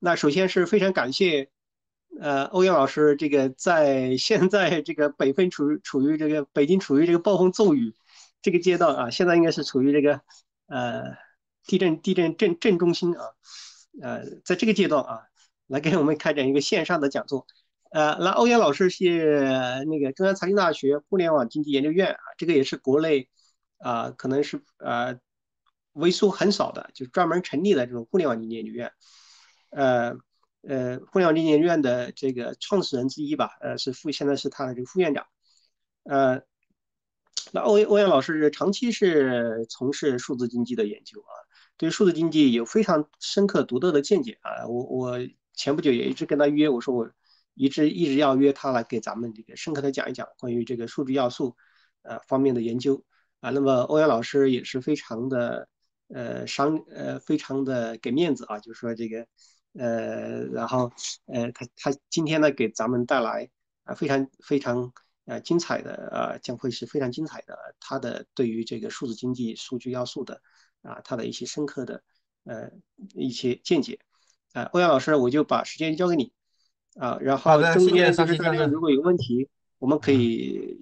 那首先是非常感谢，欧阳老师这个在现在这个处于这个北京处于这个暴风骤雨这个阶段啊，现在应该是处于这个呃地震中心啊，在这个阶段啊，来给我们开展一个线上的讲座。那欧阳老师是那个中央财经大学互联网经济研究院啊，这个也是国内可能是为数很少的，就专门成立的这种互联网经济研究院。呃互联网经济研究院的这个创始人之一吧，现在是他的这个副院长。呃，那欧阳老师长期是从事数字经济的研究啊，对数字经济有非常深刻独特的见解啊。我前不久也一直跟他约，我说我一直要约他来给咱们这个深刻的讲一讲关于这个数据要素方面的研究啊。那么欧阳老师也是非常的非常的给面子啊，就是说这个然后他今天呢给咱们带来非常精彩的将会是非常精彩的他的对于这个数字经济数据要素的他的一些深刻的呃一些见解。欧阳老师，我就把时间交给你然后好的，谢谢中间就是沙西教授。 大家如果有问题，我们可嗯， 以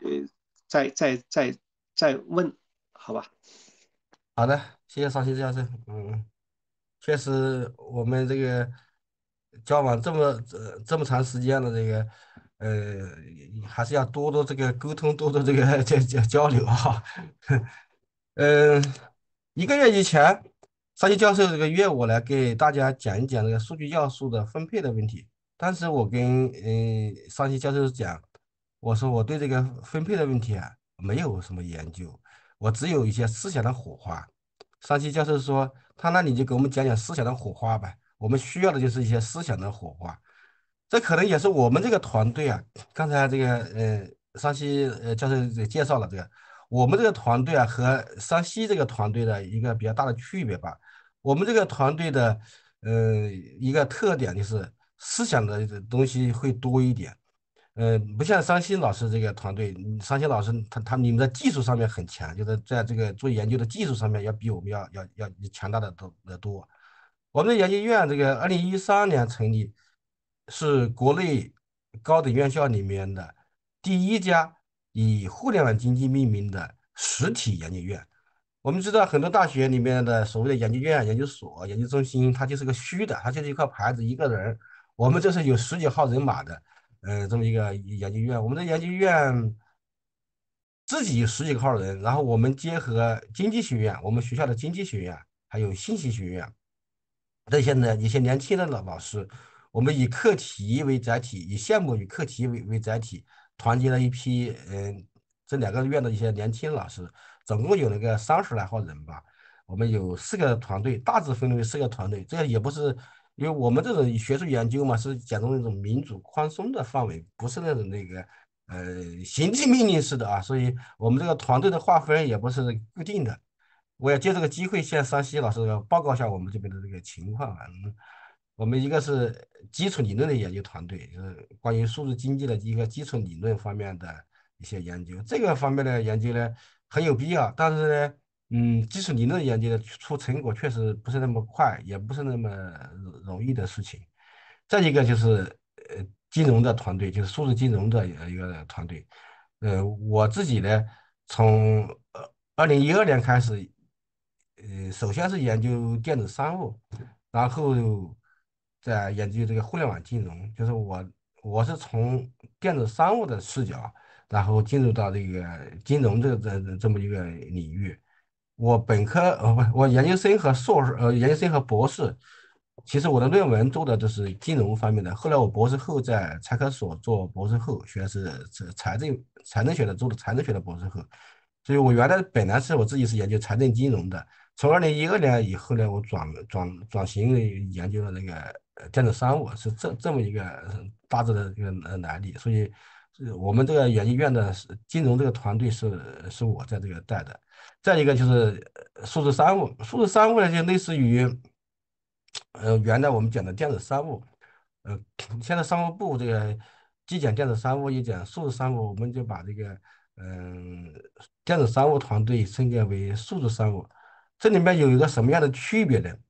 再问，好吧？ 好的，谢谢沙西教授。确实，我们这个交往这么长时间了，还是要多多这个沟通，多多这个交流啊。嗯，一个月以前，沙西教授这个约我来给大家讲一讲这个数据要素的分配的问题。当时我跟沙西教授讲，我说我对这个分配的问题啊没有什么研究，我只有一些思想的火花。沙西教授说，那你就给我们讲讲思想的火花吧，我们需要的就是一些思想的火花。这可能也是我们这个团队啊，刚才沙西教授也介绍了这个。我们这个团队啊和山西这个团队的一个比较大的区别吧，我们这个团队的一个特点就是思想的东西会多一点，不像山西老师这个团队，山西老师你们在技术上面很强，就是在这个做研究的技术上面要比我们要强大的多。我们的研究院这个2013年成立，是国内高等院校里面的第一家以互联网经济命名的实体研究院。我们知道很多大学里面的所谓的研究院、研究所、研究中心，它就是个虚的，它就是一块牌子、一个人。我们这是有十几号人马的，这么一个研究院。我们的研究院自己有十几号人，然后我们结合经济学院，我们学校的经济学院，还有信息学院这些呢一些年轻的老师，我们以课题为载体，以项目与课题为载体，团结了一批这两个院的一些年轻老师，总共有那个30来号人吧。我们有4个团队，大致分为4个团队。这也不是因为我们这种学术研究嘛，是讲究那种民主宽松的范围，不是那种行政命令式的啊，所以我们这个团队的划分也不是固定的。我也借这个机会向山西老师报告一下我们这边的这个情况啊。我们一个是基础理论的研究团队，就是关于数字经济的一个基础理论方面的一些研究。这个方面的研究呢很有必要，但是呢，基础理论研究的出成果确实不是那么快，也不是那么容易的事情。再一个就是金融的团队，就是数字金融的一个团队。我自己呢，从2012年开始，首先是研究电子商务，然后再研究这个互联网金融，就是我是从电子商务的视角，然后进入到这个金融这么一个领域。我本科不，我研究生和硕士，研究生和博士，其实我的论文做的就是金融方面的。后来我博士后在财科所做博士后，学的是财政学的，做的财政学的博士后。所以我原来本来是我自己是研究财政金融的，从2012年以后呢，我转型研究了那个电子商务，是这么一个大致的这个来历。所以是我们这个研究院的金融这个团队是我在这个带的。再一个就是数字商务，数字商务呢就类似于原来我们讲的电子商务，呃，现在商务部这个既讲电子商务，也讲数字商务，我们就把这个嗯、电子商务团队升格为数字商务。这里面有一个什么样的区别呢？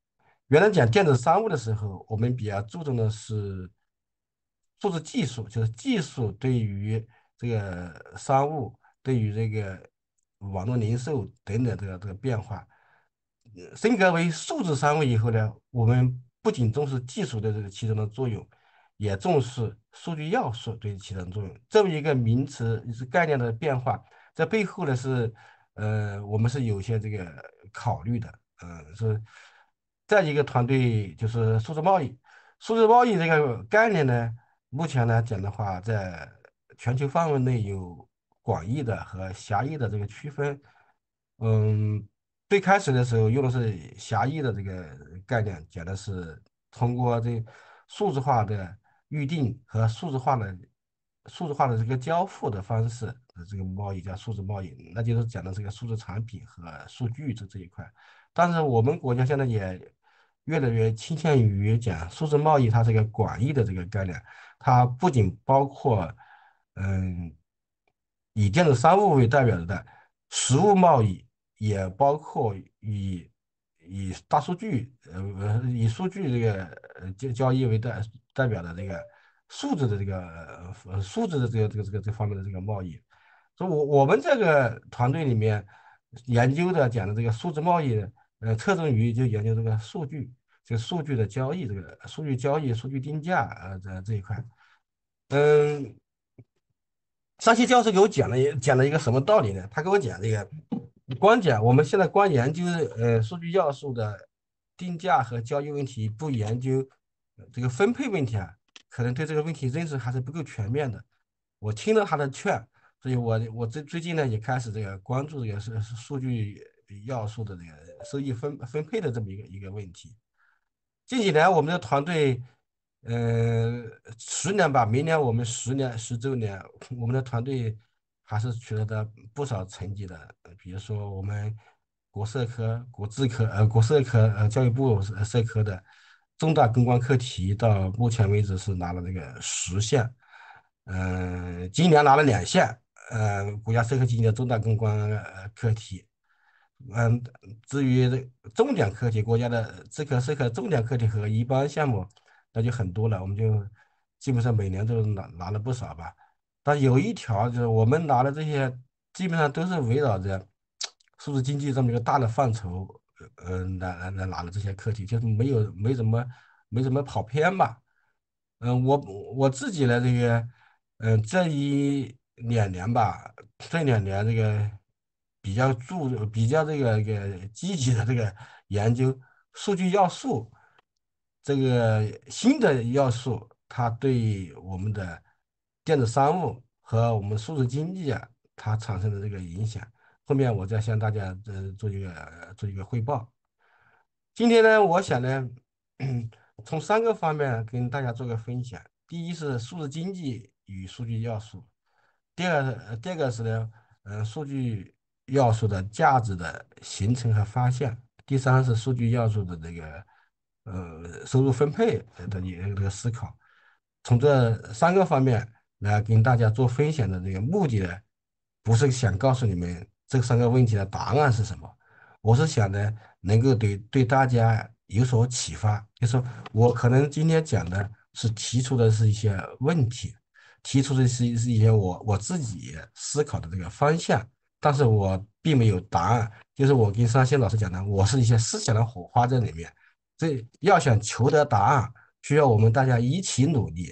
原来讲电子商务的时候，我们比较注重的是数字技术，就是技术对于这个商务、对于这个网络零售等等这个变化。升格为数字商务以后呢，我们不仅重视技术的这个其中的作用，也重视数据要素对其中的作用。这么一个名词是概念的变化，这背后呢是我们是有些这个考虑的。是再一个团队就是数字贸易。数字贸易这个概念呢，目前来讲的话，在全球范围内有广义的和狭义的这个区分。嗯，最开始的时候用的是狭义的这个概念，讲的是通过这数字化的预定和数字化的这个交付的方式的这个贸易叫数字贸易，那就是讲的这个数字产品和数据这一块。但是我们国家现在也越来越倾向于讲数字贸易，它是一个广义的这个概念，它不仅包括嗯以电子商务为代表的实物贸易，也包括以大数据以数据这个交易为代表的这个数字的这个数字的这方面的这个贸易。所以我们这个团队里面研究的讲的这个数字贸易，侧重于就研究这个数据，这个数据的交易，这个数据交易、数据定价，这一块。嗯，上期教授给我讲了一个什么道理呢？他给我讲这个，光讲我们现在光研究数据要素的定价和交易问题，不研究这个分配问题啊，可能对这个问题认识还是不够全面的。我听了他的劝，所以我最近呢也开始这个关注这个数据要素的这个收益分配的这么一个问题。近几年我们的团队，呃，10年吧，明年我们10周年，我们的团队还是取得了不少成绩的。比如说我们国社科、国社科教育部社科的重大攻关课题，到目前为止是拿了这个10项，今年拿了2项，国家社科基金的重大攻关课题。嗯，至于这重点课题，国家的社科重点课题和一般项目，那就很多了，我们就基本上每年都拿了不少吧。但有一条就是我们拿的这些，基本上都是围绕着数字经济这么一个大的范畴，来拿的这些课题，就是没怎么跑偏吧。我自己的这个，这一两年吧，这2年这个比较这个积极的这个研究数据要素，这个新的要素，它对我们的电子商务和我们数字经济啊，它产生的这个影响，后面我再向大家做一个汇报。今天呢，我想呢，从3个方面跟大家做个分享。第一是数字经济与数据要素，第二个是呢，数据要素的价值的形成和发现。第三是数据要素的这个收入分配的一个思考。从这3个方面来跟大家做分享的这个目的呢，不是想告诉你们这3个问题的答案是什么。我是想呢，能够对大家有所启发。就是说我可能今天讲的是提出的是一些问题，提出的是一些我自己思考的这个方向，但是我并没有答案。就是我跟尚新老师讲的，我是一些思想的火花在里面。这要想求得答案，需要我们大家一起努力，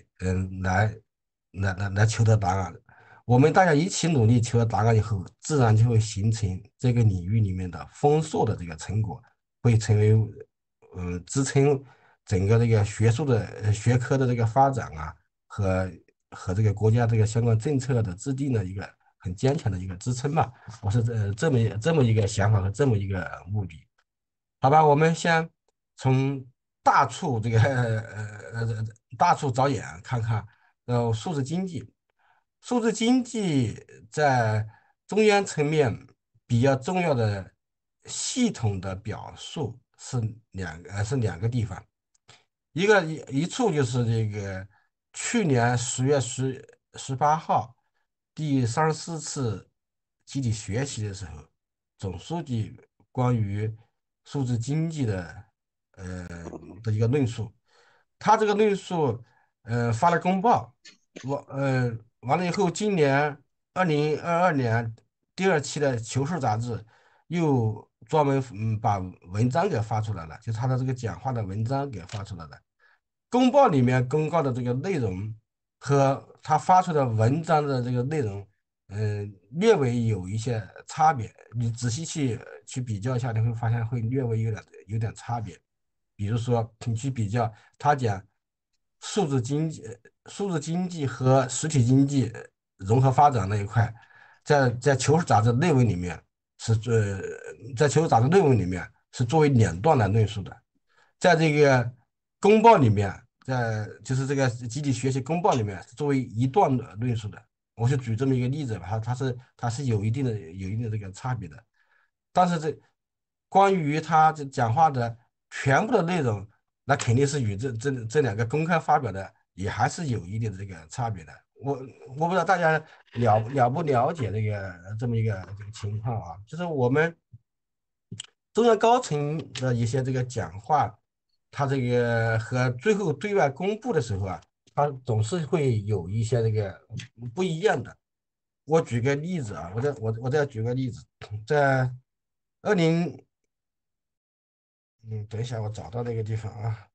来求得答案。我们大家一起努力求得答案以后，自然就会形成这个领域里面的丰硕的这个成果，会成为支撑整个这个学术的学科的这个发展啊，和和这个国家这个相关政策的制定的一个很坚强的一个支撑吧。我是这么一个想法和这么一个目的。好吧，我们先从大处这个大处着眼看看，数字经济。数字经济在中央层面比较重要的系统的表述是两个地方，一处就是这个去年10月18号第34次集体学习的时候，总书记关于数字经济的的一个论述。他这个论述，发了公报，完了以后，今年2022年第二期的《求是》杂志又专门把文章给发出来了，就是他的这个讲话的文章给发出来了。公报里面公告的这个内容和他发出的文章的这个内容，略微有一些差别。你仔细去比较一下，你会发现会略微有点差别。比如说，你去比较，他讲数字经济、数字经济和实体经济融合发展那一块，在《求是》杂志内文里面是在《求是》杂志内文里面是作为两段来论述的。在这个公报里面，就是这个集体学习公报里面作为一段的论述的。我就举这么一个例子吧，它是有一定的这个差别的。但是关于他这讲话的全部的内容，那肯定是与这两个公开发表的也还是有一定的这个差别的。我不知道大家不了解这么一个这个情况啊，就是我们中央高层的一些这个讲话，他这个和最后对外公布的时候啊，他总是会有一些这个不一样的。我举个例子啊，我再举个例子，在二零等一下，我找到那个地方啊。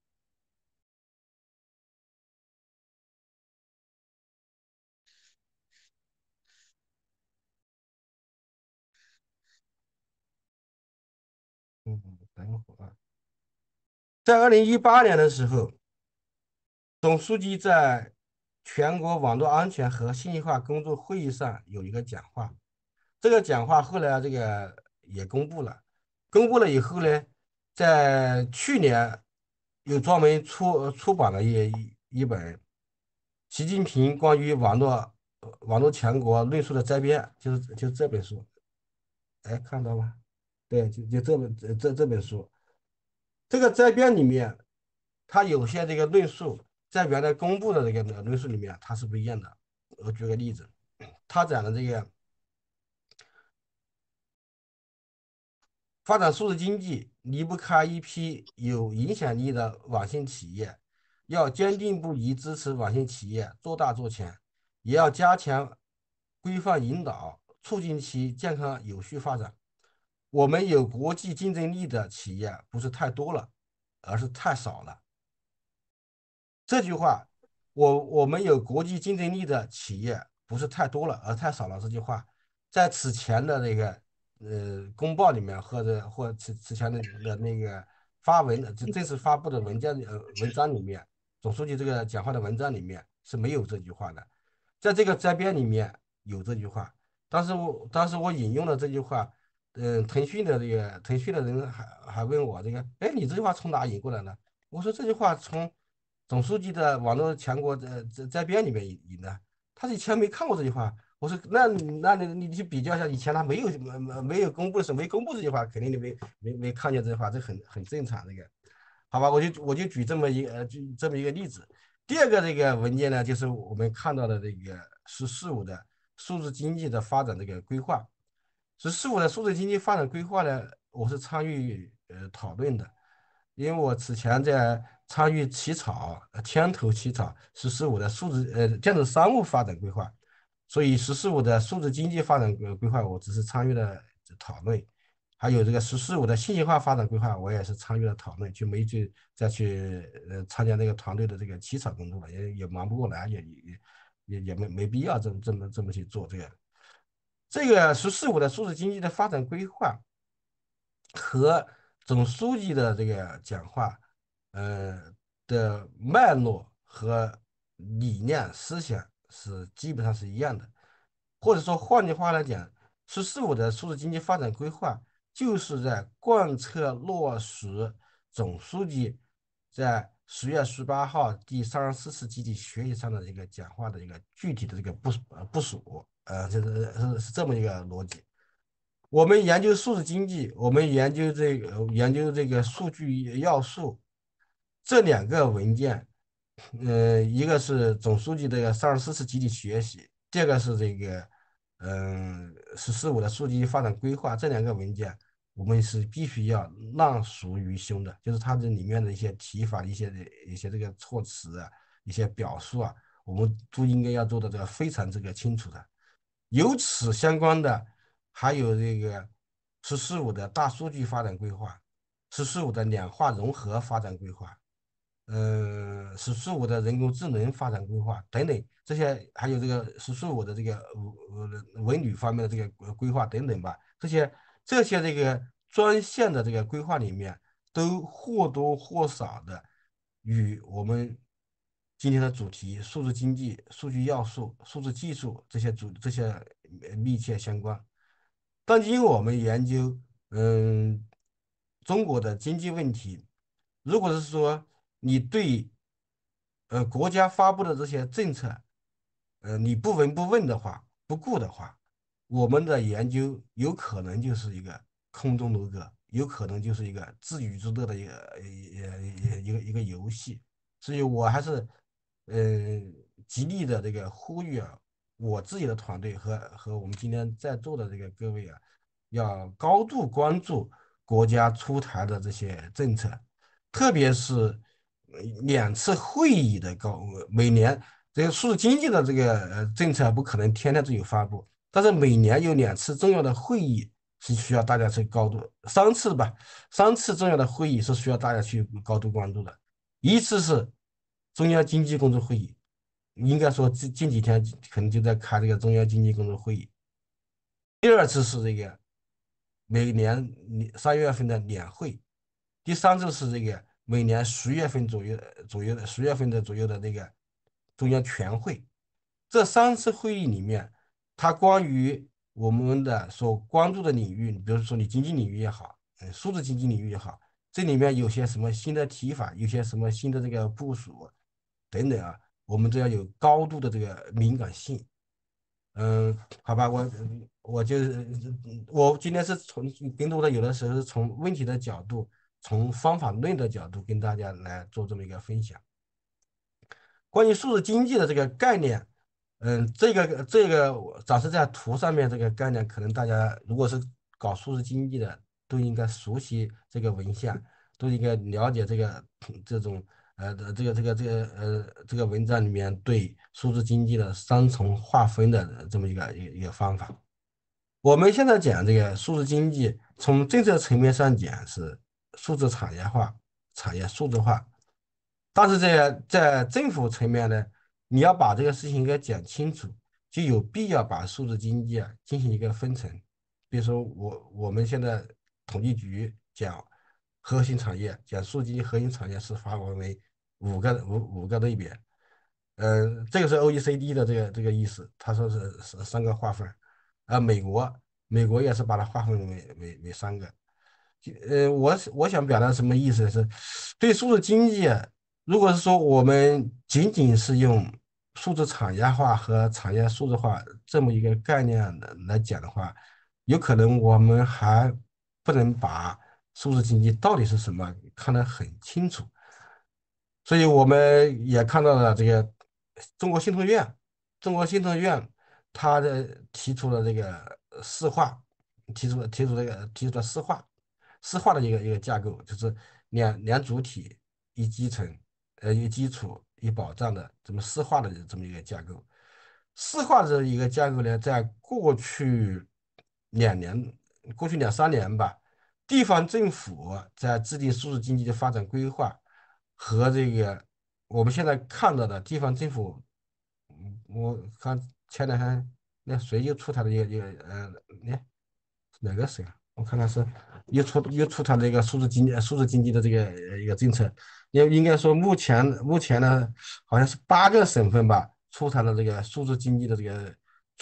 等一会儿啊，在2018年的时候，总书记在全国网络安全和信息化工作会议上有一个讲话。这个讲话后来这个也公布了，公布了以后呢，在去年又专门出版了一本《习近平关于网络强国论述的摘编》，就是这本书。哎，看到吗？对，就这本书。这个摘编里面，它有些这个论述在原来公布的这个论述里面它是不一样的。我举个例子，他讲的这个发展数字经济离不开一批有影响力的网信企业，要坚定不移支持网信企业做大做强，也要加强规范引导，促进其健康有序发展。我们有国际竞争力的企业不是太多了，而是太少了。这句话，我们有国际竞争力的企业不是太多了，而太少了。这句话在此前的那个公报里面，或此前的那个发文就正式发布的文章里面，总书记这个讲话的文章里面是没有这句话的，在这个摘编里面有这句话。当时我引用了这句话，腾讯的人还问我这个，哎，你这句话从哪引过来呢？我说这句话从总书记的网络强国摘编里面引的，他以前没看过这句话。我说那你去比较一下，以前他没有公布的时候没公布这句话，肯定你没看见这句话，这很正常这个，好吧？我就举这么一个例子。第二个这个文件呢，就是我们看到的这个“十四五”的数字经济的发展这个规划。“十四五”的数字经济发展规划呢，我是参与讨论的。因为我此前在参与起草、牵头起草“十四五”的电子商务发展规划，所以“十四五”的数字经济发展规划，我只是参与了讨论。还有这个“十四五”的信息化发展规划，我也是参与了讨论，就没再去参加那个团队的这个起草工作了，也忙不过来，也没必要这么去做这个“十四五”的数字经济的发展规划。和总书记的这个讲话，的脉络和理念思想是基本上是一样的，或者说换句话来讲，“十四五”的数字经济发展规划就是在贯彻落实总书记在10月18号第34次集体学习上的一个讲话的一个具体的这个部署，是这么一个逻辑。我们研究数字经济，我们研究这个数据要素，这两个文件，一个是总书记这个34次集体学习，第二个是这个“十四五”的数据发展规划，这两个文件我们是必须要让属于凶的，就是它这里面的一些提法、一些这个措辞啊、一些表述啊，我们都应该要做的这个非常这个清楚的。由此相关的还有这个“十四五”的大数据发展规划，“十四五”的两化融合发展规划，“十四五”的人工智能发展规划等等，这些还有这个“十四五”的这个文旅方面的这个规划等等吧，这些这个专项的这个规划里面，都或多或少的与我们今天的主题数字经济、数据要素、数字技术这些密切相关。当今我们研究中国的经济问题，如果是说你对国家发布的这些政策，你不闻不问的话，不顾的话，我们的研究有可能就是一个空中楼阁，有可能就是一个自娱自乐的一个游戏。所以我还是呃极力的这个呼吁啊，我自己的团队和我们今天在座的这个各位啊，要高度关注国家出台的这些政策，特别是两次会议的每年这个数字经济的这个政策不可能天天都有发布，但是每年有两次重要的会议是需要大家去高度，三次吧，三次重要的会议是需要大家去高度关注的。一次是中央经济工作会议，应该说近几天可能就在开这个中央经济工作会议。第二次是这个每年3月份的年会，第三次是这个每年10月份左右的10月份左右的那个中央全会。这三次会议里面，它关于我们的所关注的领域，比如说你经济领域也好，数字经济领域也好，这里面有些什么新的提法，有些什么新的这个部署等等啊，我们都要有高度的这个敏感性。好吧，我今天是更多的有的时候是从问题的角度，从方法论的角度跟大家来做这么一个分享。关于数字经济的这个概念，这个我展示在图上面这个概念，可能大家如果是搞数字经济的，都应该熟悉这个文献，都应该了解这种这个文章里面对数字经济的三重划分的这么一个方法。我们现在讲这个数字经济，从政策层面上讲是数字产业化、产业数字化，但是在政府层面呢，你要把这个事情给讲清楚，就有必要把数字经济啊进行一个分层。比如说我们现在统计局讲核心产业，讲数据核心产业是划分为五个类别。这个是 OECD 的这个意思，他说是3个划分。美国也是把它划分为3个。我想表达什么意思是，对数字经济啊，如果是说我们仅仅是用数字产业化和产业数字化这么一个概念来讲的话，有可能我们还不能把数字经济到底是什么看得很清楚。所以我们也看到了这个中国信托院，中国信托院它提出了这个四化，提出了四化的一个架构，就是两主体一基层，一基础一保障的这么四化的这么一个架构。四化的一个架构呢，在两年、过去2、3年吧，地方政府在制定数字经济的发展规划和这个我们现在看到的地方政府，我看前两天那谁又出台了那哪个省啊？我看看是又出台了一个数字经济的这个一个政策，应该说目前呢，好像是8个省份吧，出台了这个数字经济的这个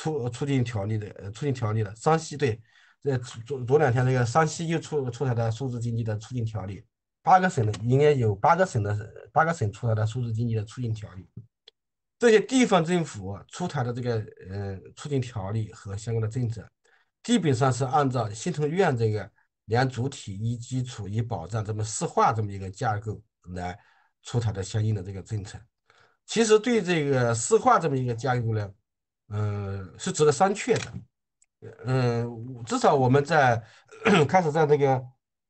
促进条例的。山西对，左2天这个山西又出台了数字经济的促进条例，八个省的应该有八个省出台的数字经济的促进条例。这些地方政府出台的这个促进条例和相关的政策，基本上是按照信托院这个两主体一基础一保障这么四化这么一个架构来出台的相应的这个政策。其实对这个四化这么一个架构呢，是值得商榷的。 至少我们在开始在这个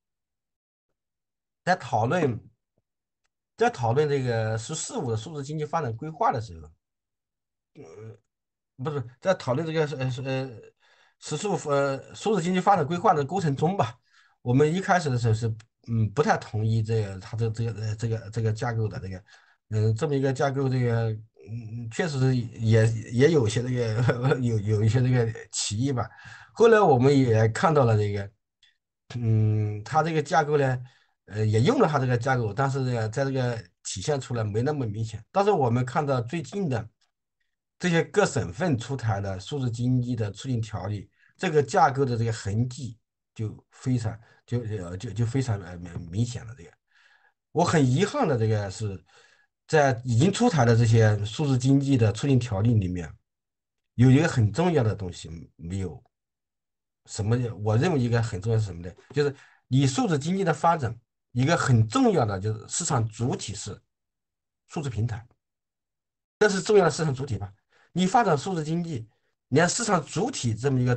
在讨论这个“十四五”的数字经济发展规划的时候，不是在讨论这个数字经济发展规划的过程中吧，我们一开始的时候是不太同意这个它的这个架构的这么一个架构确实是也有一些有一些歧义吧。后来我们也看到了它这个架构呢，也用了它这个架构，但是呢，在这个体现出来没那么明显。但是我们看到最近的这些各省份出台的数字经济的促进条例，这个架构的这个痕迹就非常就非常明显了。我很遗憾的是，在已经出台的这些数字经济的促进条例里面，有一个很重要的东西没有。什么？我认为一个很重要是什么呢？就是你数字经济的发展，一个很重要的就是市场主体是数字平台，这是重要的市场主体吧？你发展数字经济，连市场主体这么一个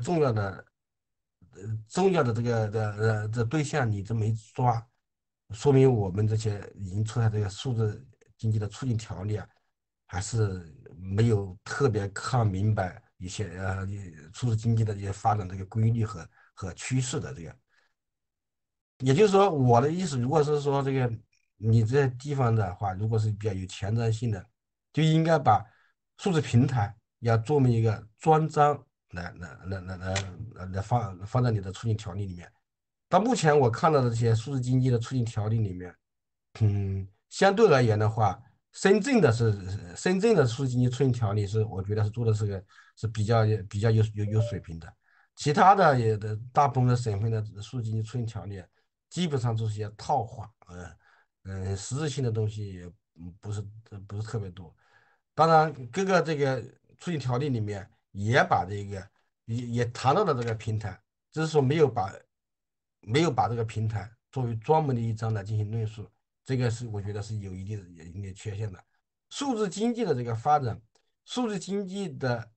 重要的这对象你都没抓，说明我们这些已经出台这个数字经济的促进条例啊，还是没有特别看明白一些数字经济的一些发展这个规律和趋势的也就是说，我的意思，如果是说你这地方的话，如果是比较有前瞻性的，就应该把数字平台要做成一个专章来放在你的促进条例里面。到目前我看到的这些数字经济的促进条例里面，相对而言的话，深圳的数字经济促进条例我觉得是做的是比较有水平的。其他的大部分的省份的数据经济促进条例，基本上都是些套话，实质性的东西也不是特别多。当然，各个这个促进条例里面也把也谈到了这个平台，只是说没有把这个平台作为专门的一章来进行论述，这个我觉得是有一定的缺陷的。数字经济的这个发展，数字经济的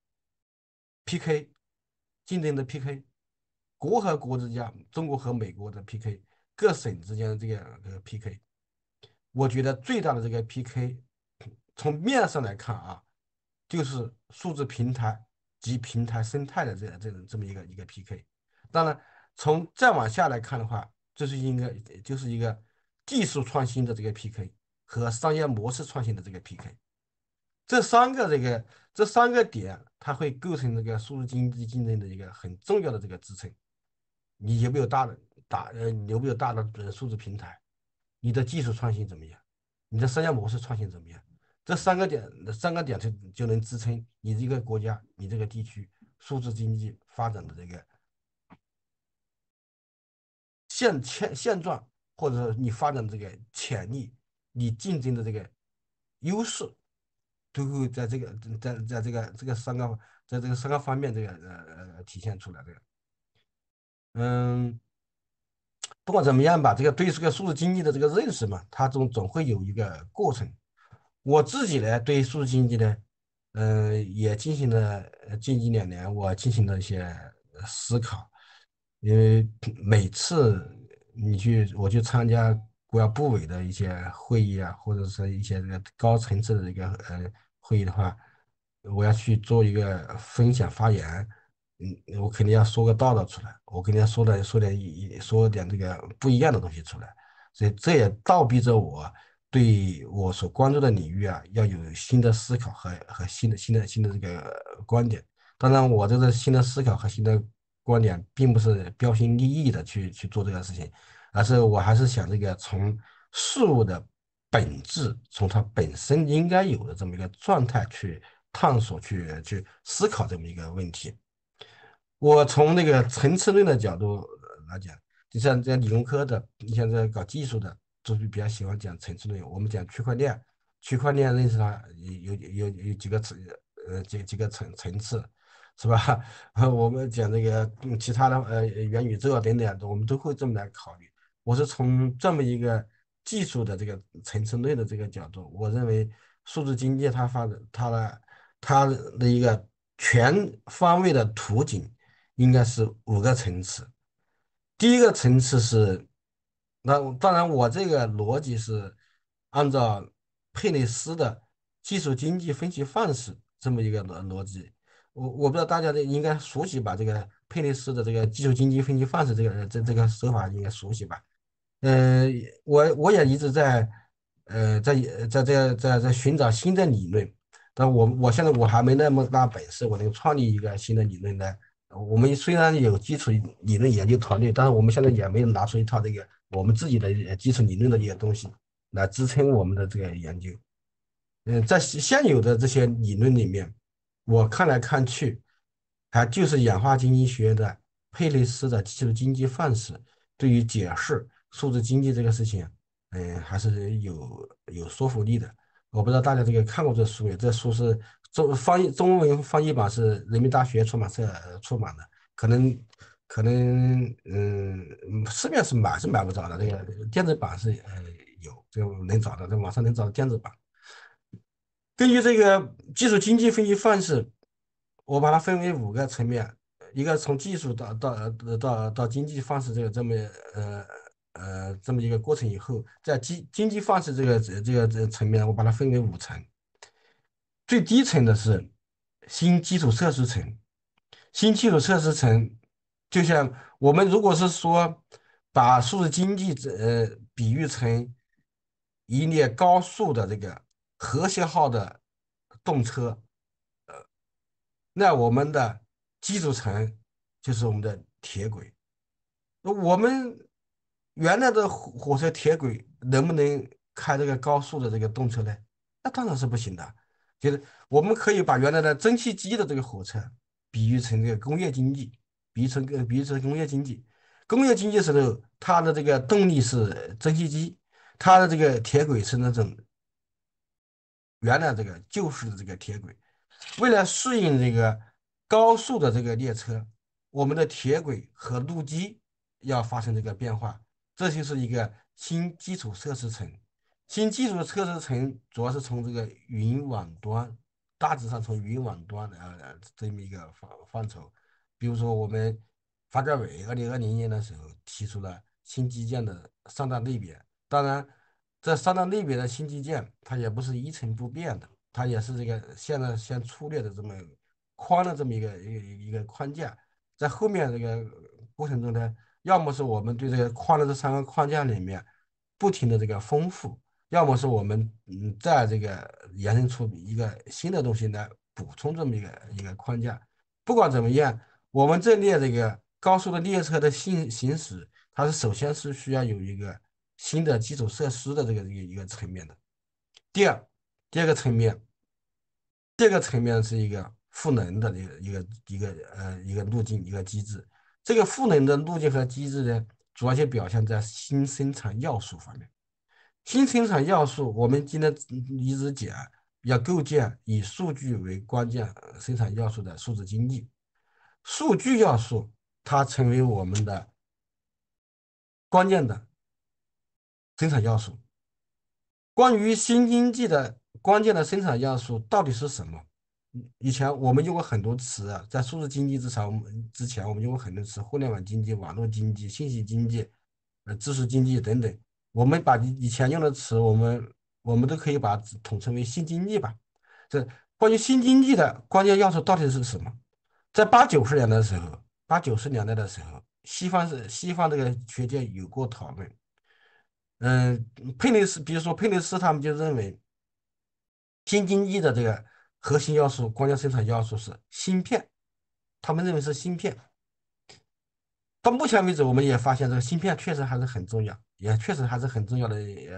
PK 竞争的 PK，国和国之间，中国和美国的 PK，各省之间的PK，我觉得最大的这个 PK，从面上来看啊，就是数字平台及平台生态的这么一个 PK。当然，从再往下来看的话，就是一个技术创新的这个 PK 和商业模式创新的这个 PK。这三个点，它会构成这个数字经济竞争的一个很重要的这个支撑。你有没有大的数字平台？你的技术创新怎么样？你的商业模式创新怎么样？这三个点就能支撑你这个国家、你这个地区数字经济发展的这个现状，或者说你发展这个潜力，你竞争的这个优势，都会在这个三个方面体现出来嗯，不管怎么样吧，对这个数字经济的这个认识嘛，它总会有一个过程。我自己呢，对数字经济呢，也进行了近一两年，我进行了一些思考。因为每次我去参加国家部委的一些会议啊，或者是一些这个高层次的会议的话，我要去做一个分享发言，我肯定要说个道道出来，我肯定要说点这个不一样的东西出来，所以这也倒逼着我对我所关注的领域啊，要有新的思考和新的这个观点。当然，我这个新的思考和新的观点，并不是标新立异的去做这个事情，而是我还是想从事物的本质，从它本身应该有的这么一个状态去探索、去思考这么一个问题。我从那个层次论的角度来讲，就像这理工科的，你像这搞技术的，都是比较喜欢讲层次论。我们讲区块链，区块链认识它有几个几个层次，是吧？我们讲其他的元宇宙啊等等，我们都会这么来考虑。我是从这么一个技术的这个层次论的这个角度，我认为数字经济它的一个全方位的图景。 应该是5个层次。第一个层次是，那当然我这个逻辑是按照佩雷斯的技术经济分析范式这么一个逻辑。我不知道大家应该熟悉吧？这个佩雷斯的这个技术经济分析范式这个手法应该熟悉吧？呃，我也一直在寻找新的理论，但我现在还没那么大本事，我能创立一个新的理论呢。我们虽然有基础理论研究团队，但是我们现在也没有拿出一套这个我们自己的基础理论的一些东西来支撑我们的这个研究。在现有的这些理论里面，我看来看去，还就是演化经济学的佩雷斯的技术经济范式对于解释数字经济这个事情，还是有说服力的。我不知道大家这个看过这书没？这书是中文翻译版是人民大学出版社出版的，可能市面是买不着的，这个电子版是有，就能找到，在网上能找到电子版。根据这个技术经济分析范式，我把它分为5个层面，一个从技术到经济范式这么一个过程以后，在经济范式这个层面，我把它分为5层。最低层的是新基础设施层，新基础设施层就像我们如果是说把数字经济比喻成一列高速的这个和谐号的动车，那我们的基础层就是我们的铁轨。我们原来的火车铁轨能不能开这个高速的这个动车呢？那当然是不行的。就是我们可以把原来的蒸汽机的这个火车比喻成这个工业经济，比喻成工业经济。工业经济时候，它的这个动力是蒸汽机，它的这个铁轨是那种原来这个旧式的这个铁轨。为了适应这个高速的这个列车，我们的铁轨和路基要发生这个变化，这就是一个新基础设施层。新基础设施层主要是从这个云网端，大致上从云网端的这么一个范畴。比如说，我们发改委2020年的时候提出了新基建的3大类别，当然，这3大类别的新基建它也不是一成不变的。它也是这个现在先粗略的这么框的这么一个框架，在后面这个过程中呢，要么是我们对这个框的这3个框架里面不停的这个丰富，要么是我们在这个延伸出一个新的东西来补充这么一个框架。不管怎么样，我们这列这个高速的列车的行驶，它是首先是需要有一个新的基础设施的这个层面的。第二，第二个层面，这个层面是一个赋能的一个路径一个机制。这个赋能的路径和机制呢，主要就表现在新生产要素方面。新生产要素，我们今天一直讲要构建以数据为关键生产要素的数字经济。数据要素它成为我们的关键的生产要素。关于新经济的关键的生产要素到底是什么？以前我们用过很多词啊，在数字经济之前，我们用过很多词，互联网经济、网络经济、信息经济、知识经济等等。我们把以前用的词，我们都可以把它统称为新经济吧。这关于新经济的关键要素到底是什么？在八九十年代的时候，西方这个学界有过讨论。嗯，比如说佩雷斯他们就认为，新经济的这个核心要素、关键生产要素是芯片，他们认为是芯片。到目前为止，我们也发现这个芯片确实还是很重要，也确实还是很重要的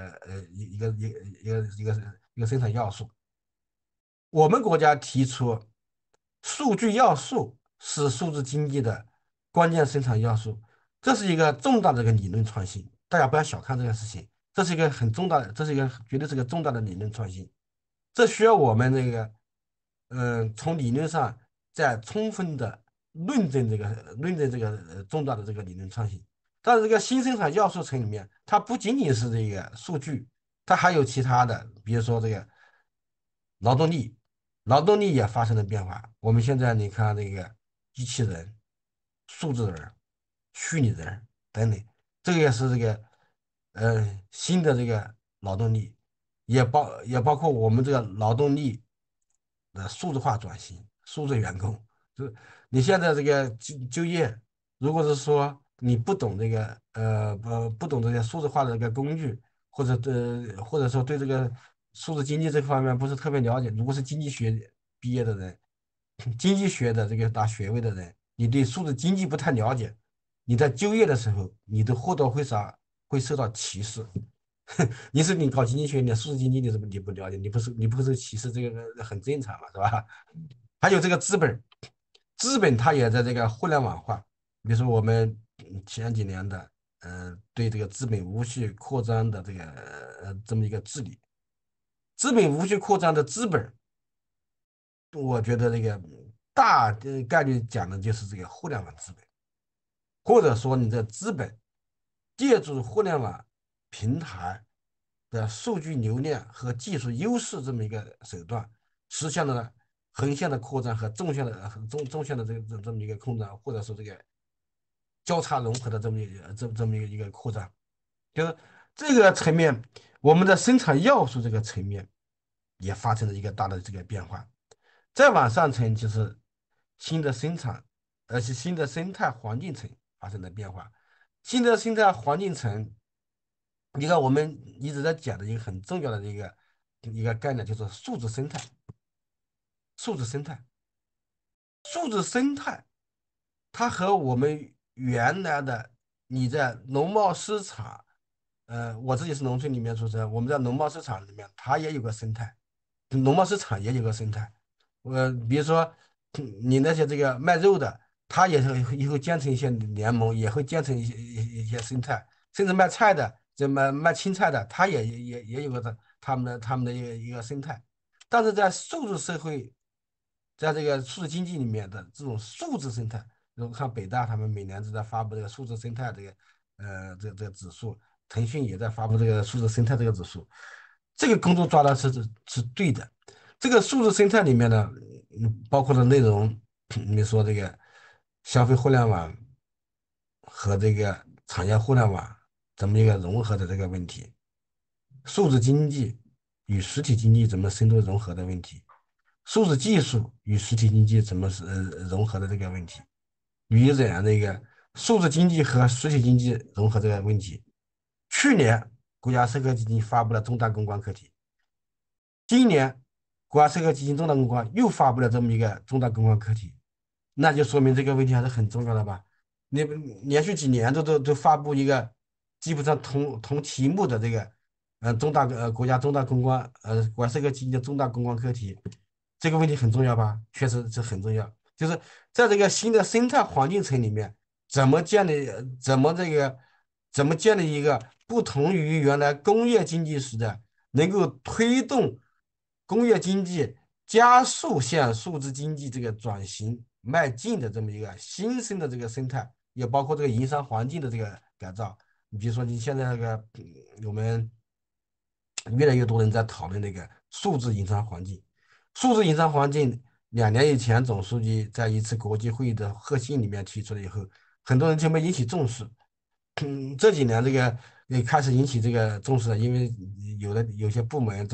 一个生产要素。我们国家提出，数据要素是数字经济的关键生产要素，这是一个重大的一个理论创新，大家不要小看这个事情，这是一个很重大的，这是一个绝对是个重大的理论创新。这需要我们从理论上再充分的论证这个重大的这个理论创新。但是这个新生产要素层里面，它不仅仅是这个数据，它还有其他的，比如说这个劳动力，劳动力也发生了变化。我们现在你看这个机器人， 数字人、虚拟人等等，这个也是这个新的这个劳动力，也包括我们这个劳动力的数字化转型、数字员工。就是你现在这个就业，如果是说你不懂这个不懂这些数字化的这个工具，或者说对这个数字经济这方面不是特别了解，如果是经济学毕业的人，经济学的这个大学位的人，你对数字经济不太了解，你在就业的时候，你都或多或少会受到歧视。你搞经济学，你数字经济你不了解，你不是歧视，这个很正常嘛，是吧？还有这个资本，资本它也在这个互联网化，比如说我们前几年的对这个资本无序扩张的这个这么一个治理，资本无序扩张的资本，我觉得这个大概率讲的就是这个互联网资本，或者说你的资本借助互联网平台的数据流量和技术优势这么一个手段，实现了横向的扩张和纵向的这么一个扩张，或者说这个交叉融合的这么一个扩张，就是这个层面，我们的生产要素这个层面也发生了一个大的这个变化。再往上层就是新的生产，而且新的生态环境层发生了变化。新的生态环境层，一个我们一直在讲的一个很重要的一个概念，就是数字生态。数字生态，数字生态，它和我们原来的你在农贸市场，我自己是农村里面出生，我们在农贸市场里面，它也有个生态，农贸市场也有个生态。比如说你那些这个卖肉的，他也是以后建成一些联盟，也会建成一些生态，甚至卖菜的，这卖青菜的，他也有个他们的一个生态。但是在数字社会，在这个数字经济里面的这种数字生态，如果看北大他们每年都在发布这个数字生态这个指数，腾讯也在发布这个数字生态这个指数，这个工作抓的是对的。这个数字生态里面呢，包括的内容，你说这个消费互联网和这个产业互联网怎么一个融合的这个问题，数字经济与实体经济怎么深度融合的问题，数字技术与实体经济怎么融合的这个问题，与这个数字经济和实体经济融合这个问题，去年国家社科基金发布了重大攻关课题，今年国家社科基金重大攻关又发布了这么一个重大攻关课题，那就说明这个问题还是很重要的吧？你连续几年都发布一个基本上同题目的这个国家重大攻关国家社科基金的重大攻关课题，这个问题很重要吧？确实是很重要。就是在这个新的生态环境层里面，怎么建立怎么这个怎么建立一个不同于原来工业经济时代能够推动工业经济加速向数字经济这个转型迈进的这么一个新生的这个生态，也包括这个营商环境的这个改造。你比如说，你现在那个我们越来越多人在讨论那个数字营商环境。数字营商环境2年以前，总书记在一次国际会议的核心里面提出了以后，很多人就没引起重视。这几年这个也开始引起这个重视了，因为有些部门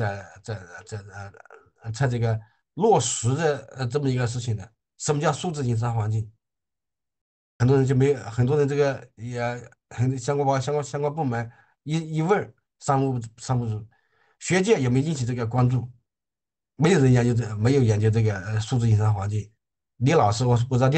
在这个落实的这么一个事情的。什么叫数字营商环境？很多人就没，很多人这个也很相关部门一问商务部，学界也没引起这个关注，没有人研究没有研究这个数字营商环境。李老师，我知道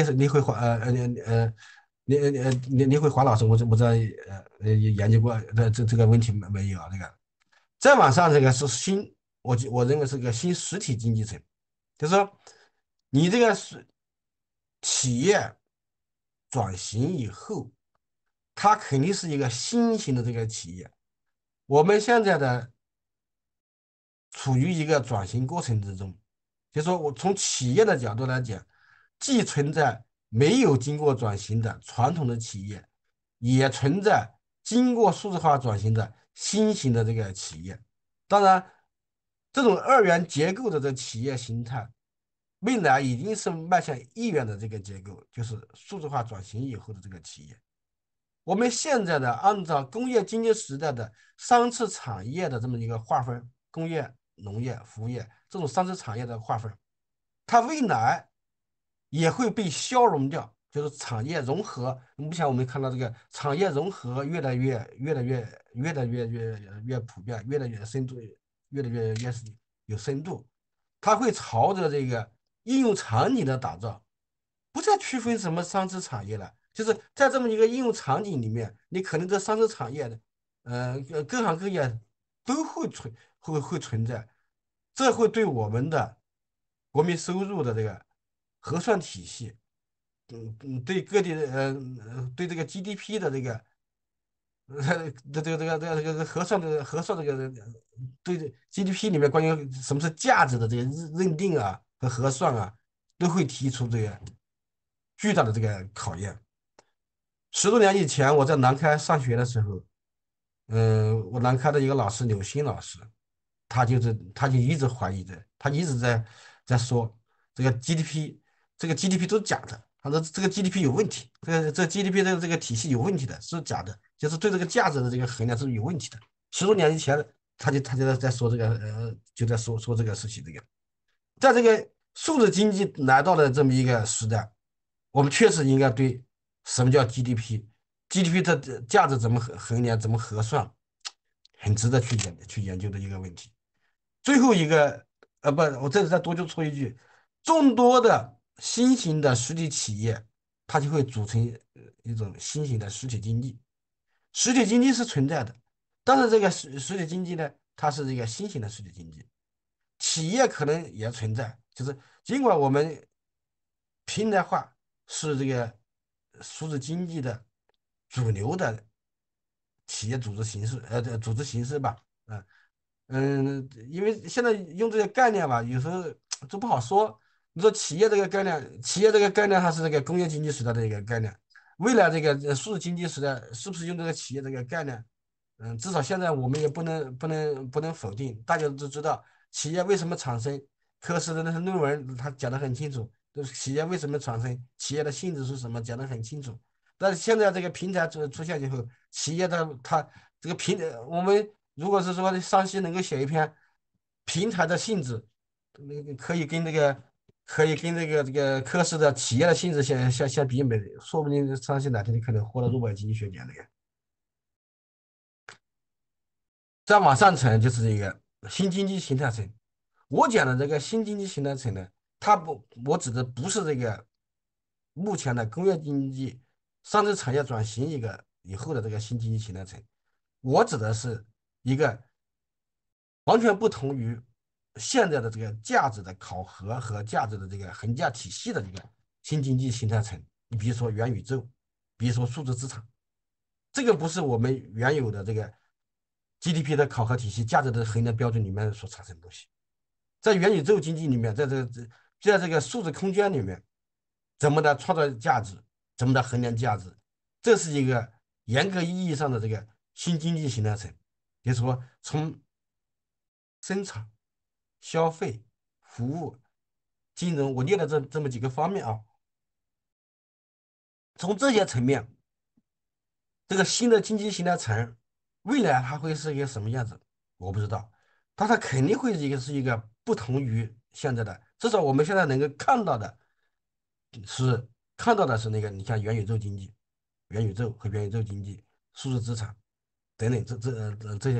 李慧华老师，我知道研究过这个问题没有啊？这个再往上这个是我认为是个新实体经济层，就是说你这个是企业转型以后，它肯定是一个新型的这个企业。我们现在的处于一个转型过程之中，就是说我从企业的角度来讲，既存在没有经过转型的传统的企业，也存在经过数字化转型的新型的这个企业。当然，这种二元结构的这企业形态， 未来已经是迈向一元的这个结构，就是数字化转型以后的这个企业。我们现在的按照工业经济时代的三次产业的这么一个划分，工业、农业、服务业这种三次产业的划分，它未来也会被消融掉，就是产业融合。目前我们看到这个产业融合越来越普遍，越来越深度，越来越有深度，它会朝着这个应用场景的打造。不再区分什么三次产业了，就是在这么一个应用场景里面，你可能这三次产业的，各行各业都会存在，这会对我们的国民收入的这个核算体系，对各地对这个 GDP 的这个这个核算这个对这 GDP 里面关于什么是价值的这个认定啊和核算啊，都会提出这个巨大的这个考验。10多年以前，我在南开上学的时候，我南开的一个老师柳鑫老师，他就一直怀疑着，他一直在说这个 GDP 这个 GDP 都是假的，他说这个 GDP 有问题，这 GDP 的这个体系有问题的，是假的，就是对这个价值的这个衡量是有问题的。10多年以前，他就在说这个就在说这个事情这个。在这个数字经济来到了这么一个时代，我们确实应该对什么叫 GDP，GDP 的价值怎么衡量、怎么核算，很值得去研究的一个问题。最后一个，不，我这里再多就说一句，众多的新型的实体企业，它就会组成一种新型的实体经济。实体经济是存在的，但是这个实体经济呢，它是这个新型的实体经济。企业可能也存在，就是尽管我们平台化是这个数字经济的主流的企业组织形式，组织形式吧，因为现在用这个概念吧，有时候就不好说。你说企业这个概念，企业这个概念它是这个工业经济时代的一个概念，未来这个数字经济时代是不是用这个企业这个概念？至少现在我们也不能否定，大家都知道企业为什么产生，科室的那些论文他讲得很清楚，就是企业为什么产生，企业的性质是什么，讲得很清楚。但是现在这个平台出现以后，企业的它这个我们如果是说上戏能够写一篇平台的性质，那个可以跟这个科室的企业的性质相比美，说不定上戏哪天可能获得诺贝尔经济学奖的呀。再往上层就是这个新经济形态层。我讲的这个新经济形态层呢，我指的不是这个目前的工业经济上层产业转型以后的这个新经济形态层，我指的是一个完全不同于现在的这个价值的考核和价值的这个衡价体系的这个新经济形态层。你比如说元宇宙，比如说数字资产，这个不是我们原有的这个 GDP 的考核体系、价值的衡量标准里面所产生的东西。在元宇宙经济里面，在这个数字空间里面，怎么的创造价值，怎么的衡量价值，这是一个严格意义上的这个新经济形态层。就是说，从生产、消费、服务、金融，我列了这么几个方面啊，从这些层面，这个新的经济形态层未来它会是一个什么样子，我不知道，但它肯定会是一个不同于现在的，至少我们现在能够是看到的是那个，你像元宇宙经济、元宇宙和元宇宙经济、数字资产等等，这些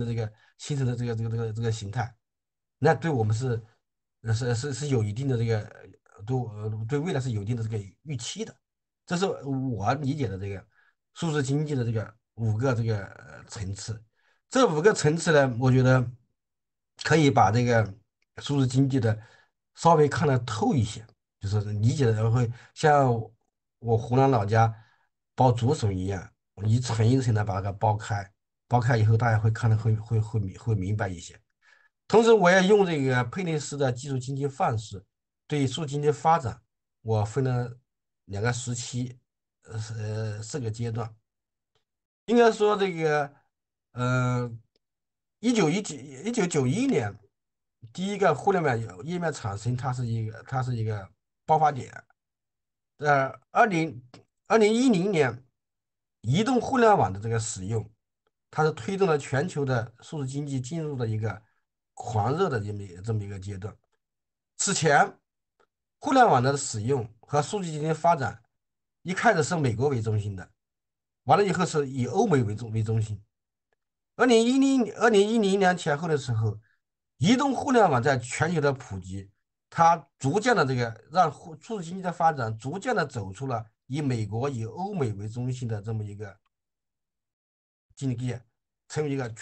新生的这个形态，那对我们是有一定的这个对未来是有一定的这个预期的，这是我理解的这个数字经济的这个五个这个层次。这五个层次呢，我觉得可以把这个数字经济的稍微看得透一些，就是理解的会像我湖南老家包竹笋一样，一层一层的把它剥开，剥开以后大家会看得会明白一些。同时，我也用这个佩内斯的技术经济范式对数经济发展，我分了2个时期，4个阶段。应该说这个，呃，1991年。 第一个互联网页面产生，它是一个爆发点。2010年，移动互联网的这个使用，它是推动了全球的数字经济进入了一个狂热的这么一个阶段。此前，互联网的使用和数字经济的发展一开始是美国为中心的，完了以后是以欧美为中心。2010年前后的时候，移动互联网在全球的普及，它逐渐的这个让数字经济的发展逐渐的走出了以美国、以欧美为中心的这么一个经济，成为一个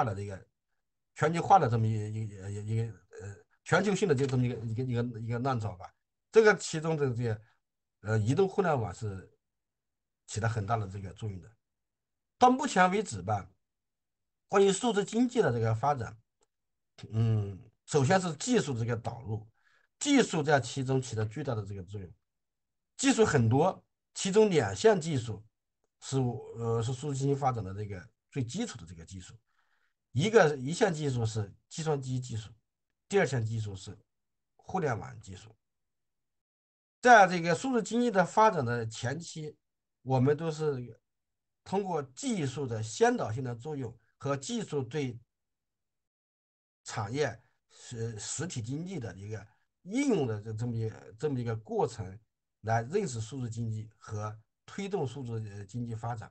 全球化的这么一个全球性的就这么一个浪潮吧。这个其中的这个移动互联网是起了很大的这个作用的。到目前为止吧，关于数字经济的这个发展，首先是技术的这个导入，技术在其中起了巨大的这个作用。技术很多，其中两项技术是数字经济发展的这个最基础的这个技术。一项技术是计算机技术，第二项技术是互联网技术。在这个数字经济的发展的前期，我们都是通过技术的先导性的作用和技术对产业实体经济的一个应用的这么一个过程，来认识数字经济和推动数字经济发展。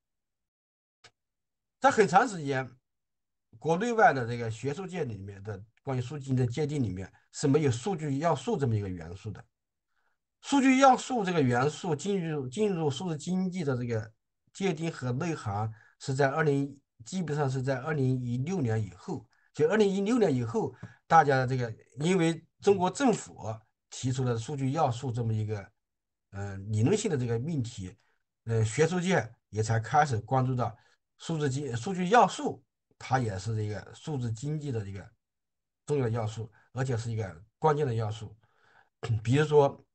在很长时间，国内外的这个学术界里面的关于数据经济的界定里面是没有数据要素这么一个元素的。数据要素这个元素进入数字经济的这个界定和内涵是基本上是在2016年以后。就2016年以后，大家这个因为中国政府提出了数据要素这么一个理论性的这个命题，学术界也才开始关注到数据要素，它也是这个数字经济的一个重要要素，而且是一个关键的要素。比如说，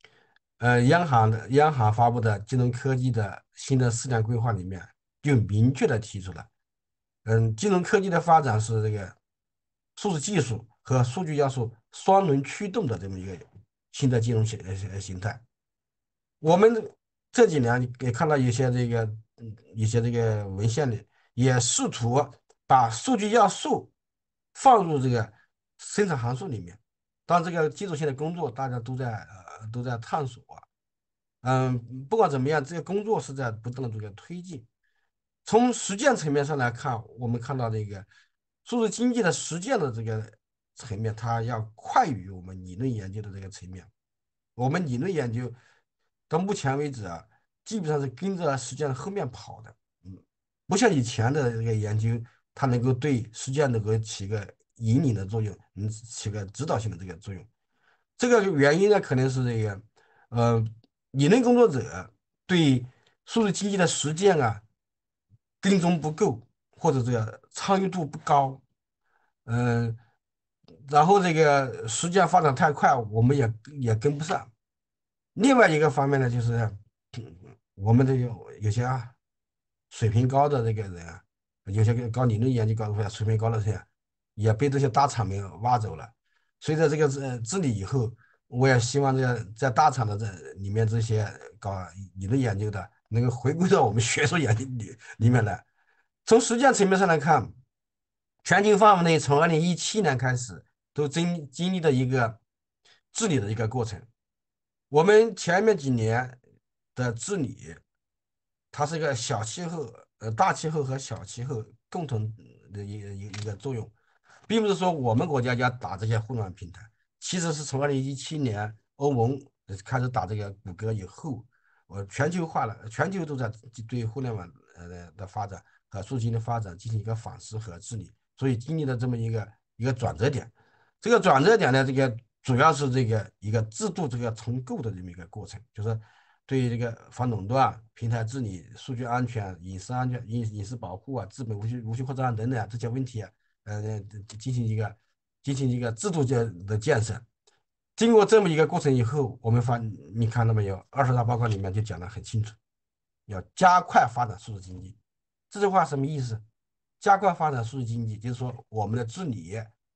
央行发布的金融科技的新的4年规划里面就明确的提出了，金融科技的发展是这个数字技术和数据要素双轮驱动的这么一个新的金融形态。我们这几年也看到一些这个文献里，也试图把数据要素放入这个生产函数里面。当然，这个基础性的工作大家都在探索。不管怎么样，这个工作是在不断的这个推进。从实践层面上来看，我们看到这个数字经济的实践的这个层面，它要快于我们理论研究的这个层面。我们理论研究到目前为止啊，基本上是跟着实践的后面跑的。嗯，不像以前的这个研究，它能够对实践能够起个引领的作用，起个指导性的这个作用。这个原因呢，可能是这个，呃，理论工作者对数字经济的实践啊跟踪不够，或者这个参与度不高。嗯，然后这个实践发展太快，我们也跟不上。另外一个方面呢，就是我们的有些水平高的这个人啊，有些个搞理论研究搞的水平高的人啊，也被这些大厂们挖走了。随着这个治理以后，我也希望这个在大厂的里面这些搞理论研究的，能够回归到我们学术研究里面来。从实践层面上来看，全球范围内从2017年开始，都经历了一个治理的一个过程。我们前面几年的治理，它是一个小气候、大气候和小气候共同的一个作用，并不是说我们国家要打这些互联网平台，其实是从2017年欧盟开始打这个谷歌以后，全球化了，全球都在对互联网的发展和数据的发展进行一个反思和治理，所以经历了这么一个转折点。这个转折点呢，这个主要是这个一个制度这个重构的这么一个过程，就是对于这个反垄断、平台治理、数据安全、隐私安全、隐私保护啊、资本无序扩张等等啊这些问题啊，进行一个制度的建设。经过这么一个过程以后，你看到没有？20大报告里面就讲得很清楚，要加快发展数字经济。这句话什么意思？加快发展数字经济，就是说我们的治理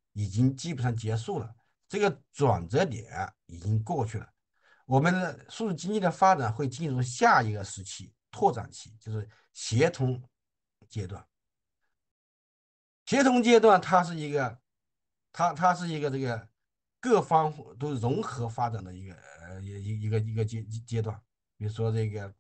已经基本上结束了，这个转折点已经过去了。我们的数字经济的发展会进入下一个时期，拓展期，就是协同阶段。协同阶段它是一个，它是一个这个各方都融合发展的一个阶段。比如说这个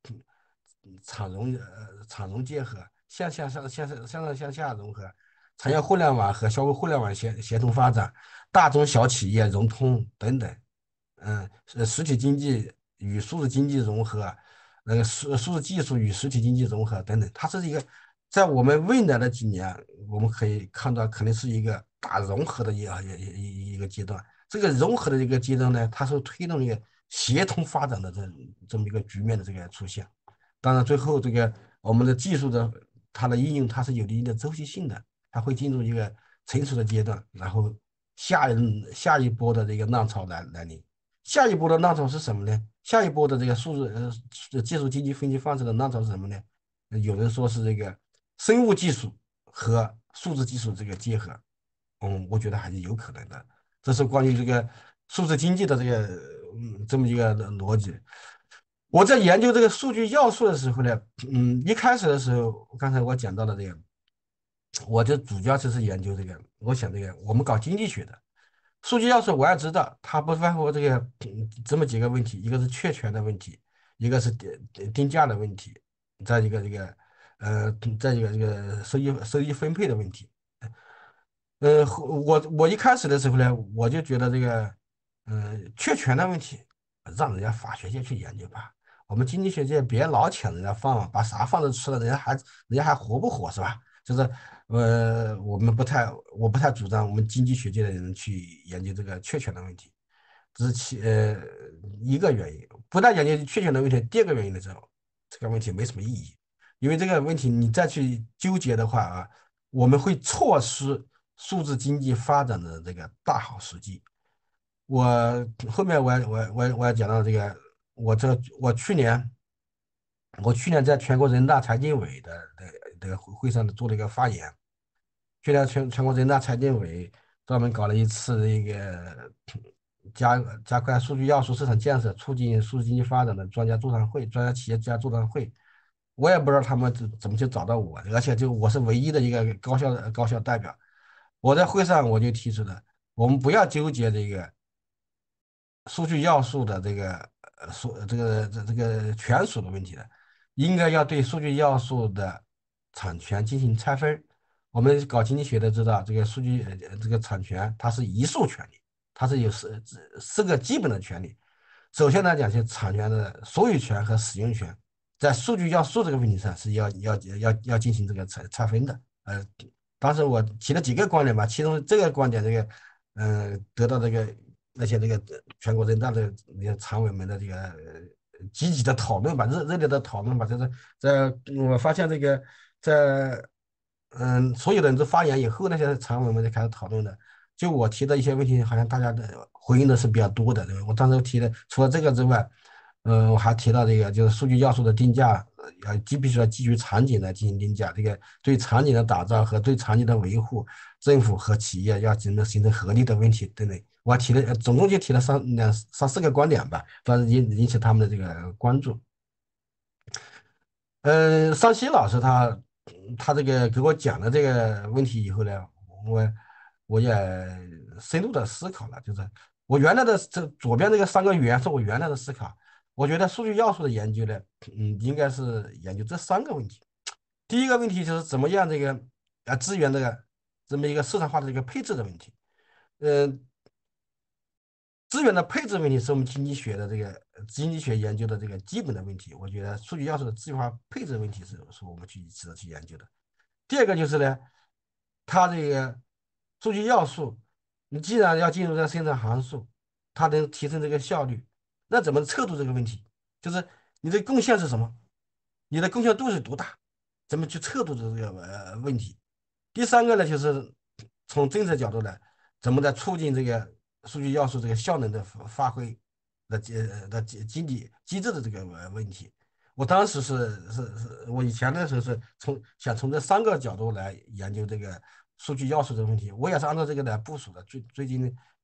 厂融结合，向上向下融合，产业互联网和消费互联网协同发展，大中小企业融通等等。实体经济与数字经济融合，那个数字技术与实体经济融合等等，它是一个在我们未来的几年，我们可以看到肯定是一个大融合的一个阶段。这个融合的一个阶段呢，它是推动一个协同发展的这么一个局面的这个出现。当然，最后这个我们的技术的它的应用，它是有一定的周期性的，它会进入一个成熟的阶段，然后下一波的这个浪潮来临。下一波的浪潮是什么呢？下一波的这个技术经济分级方式的浪潮是什么呢？有人说是这个生物技术和数字技术这个结合。我觉得还是有可能的。这是关于这个数字经济的这么一个逻辑。我在研究这个数据要素的时候呢，一开始的时候，刚才我讲到了这个，我就主要就是研究这个，我想这个我们搞经济学的。数据要素我也知道，它不外乎这个这么几个问题，一个是确权的问题，一个是定价的问题，再一个再一个这个收益分配的问题。我一开始的时候呢，我就觉得这个确权的问题，让人家法学界去研究吧。我们经济学界别老抢人家饭碗，把啥饭都吃了，人家还活不活是吧？就是我不太主张我们经济学界的人去研究这个确权的问题。这是一个原因。不但研究确权的问题，第二个原因的时候，这个问题没什么意义，因为这个问题你再去纠结的话啊，我们会错失数字经济发展的这个大好时机。我后面我也讲到这个，我这我去年我去年在全国人大财经委的会上做了一个发言。去年全国人大财经委专门搞了一次这个加快数据要素市场建设、促进数字经济发展的专家座谈会、专家企业家座谈会。我也不知道他们怎么就找到我的，而且就我是唯一的一个高校代表。我在会上我就提出了，我们不要纠结这个数据要素的这个权属的问题了，应该要对数据要素的产权进行拆分。我们搞经济学的知道，这个数据这个产权它是一数权利，它是有四个基本的权利。首先来讲，就产权的所有权和使用权，在数据要素这个问题上是要进行这个拆分的。当时我提了几个观点吧，其中这个观点，得到那些全国人大的那些常委们的积极的讨论吧，热烈的讨论吧。就是我发现在所有的人都发言以后，那些常委们就开始讨论了。就我提的一些问题，好像大家的回应的是比较多的，对吧？我当时提的除了这个之外，我还提到这个就是数据要素的定价，必须要基于场景来进行定价。这个对场景的打造和对场景的维护，政府和企业要形成合力的问题，对不对？我提了，总共就提了三四个观点吧，反正引起他们的这个关注。尚希老师他这个给我讲了这个问题以后呢，我我也深入的思考了。就是我原来的这左边这个三个语言是我原来的思考。我觉得数据要素的研究呢，应该是研究这三个问题。第一个问题就是怎么样这个资源这么一个市场化的一个配置的问题。嗯、资源的配置问题是我们经济学研究的这个基本的问题。我觉得数据要素的资源化配置问题是我们值得去研究的。第二个就是呢，它这个数据要素，你既然要进入这个生产行数，它能提升这个效率，那怎么测度这个问题？就是你的贡献是什么？你的贡献度是多大？怎么去测度这个问题？第三个呢，就是从政策角度来，怎么来促进这个数据要素这个效能的发挥经济机制的这个问题。我当时我以前的时候是想从这三个角度来研究这个数据要素的问题，我也是按照这个来部署的。最近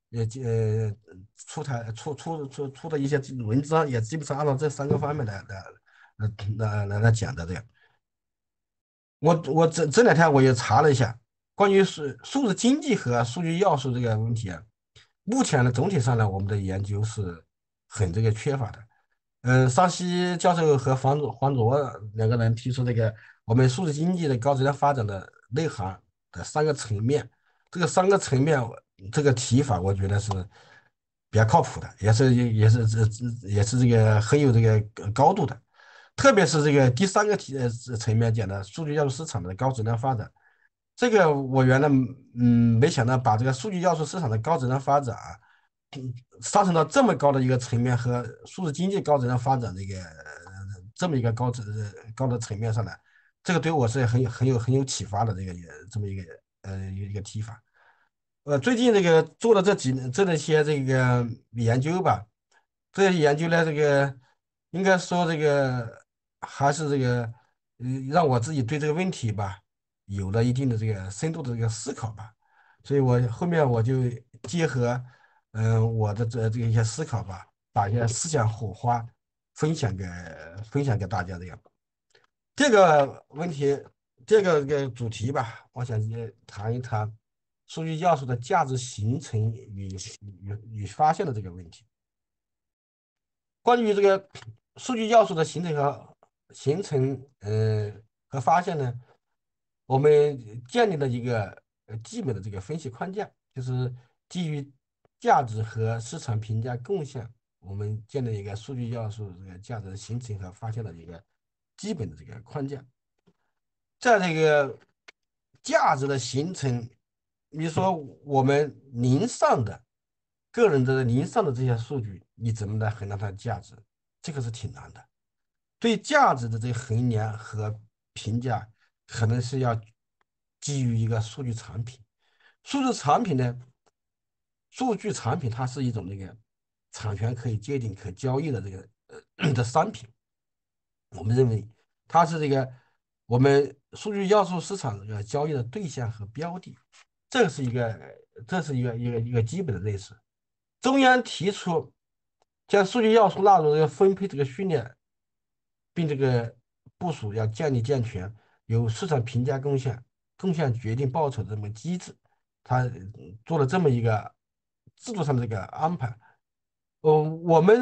出的一些文章，也基本上按照这3个方面来讲的这样。我这两天我也查了一下关于数字经济和数据要素这个问题啊，目前呢总体上呢我们的研究是很这个缺乏的。上西教授和黄卓两个人提出这个我们数字经济的高质量发展的内涵的3个层面，这个3个层面这个提法，我觉得是比较靠谱的，也是这个很有这个高度的。特别是这个第3个层面讲的数据要素市场的高质量发展，这个我原来没想到把这个数据要素市场的高质量发展啊，上升到这么高的一个层面和数字经济高质量发展的这么一个高的层面上来，这个对我是很有启发的这么一个提法。最近这个做了这些这个研究吧，这些研究呢，这个应该说这个还是这个，让我自己对这个问题吧有了一定的这个深度的这个思考吧，所以我后面我就结合我的这个一些思考吧，把一些思想火花分享给分享给大家这样。这个问题，这个主题吧，我想也谈一谈数据要素的价值形成与发现的这个问题。关于这个数据要素的形成和发现呢，我们建立了一个基本的这个分析框架，就是基于价值和市场评价贡献，我们建立一个数据要素这个价值的形成和发现的一个基本的这个框架。在这个价值的形成，你说我们零散的个人的零散的这些数据，你怎么来衡量它的价值？这个是挺难的。对价值的这个衡量和评价，可能是要基于一个数据产品。数字产品呢，数据产品它是一种那个产权可以界定、可交易的这个的商品。我们认为它是这个我们数据要素市场这个交易的对象和标的，这是一个这是一个基本的认识。中央提出将数据要素纳入这个分配这个训练，并这个部署要建立健全由市场评价贡献决定报酬的这么机制，他做了这么一个制度上的这个安排。我们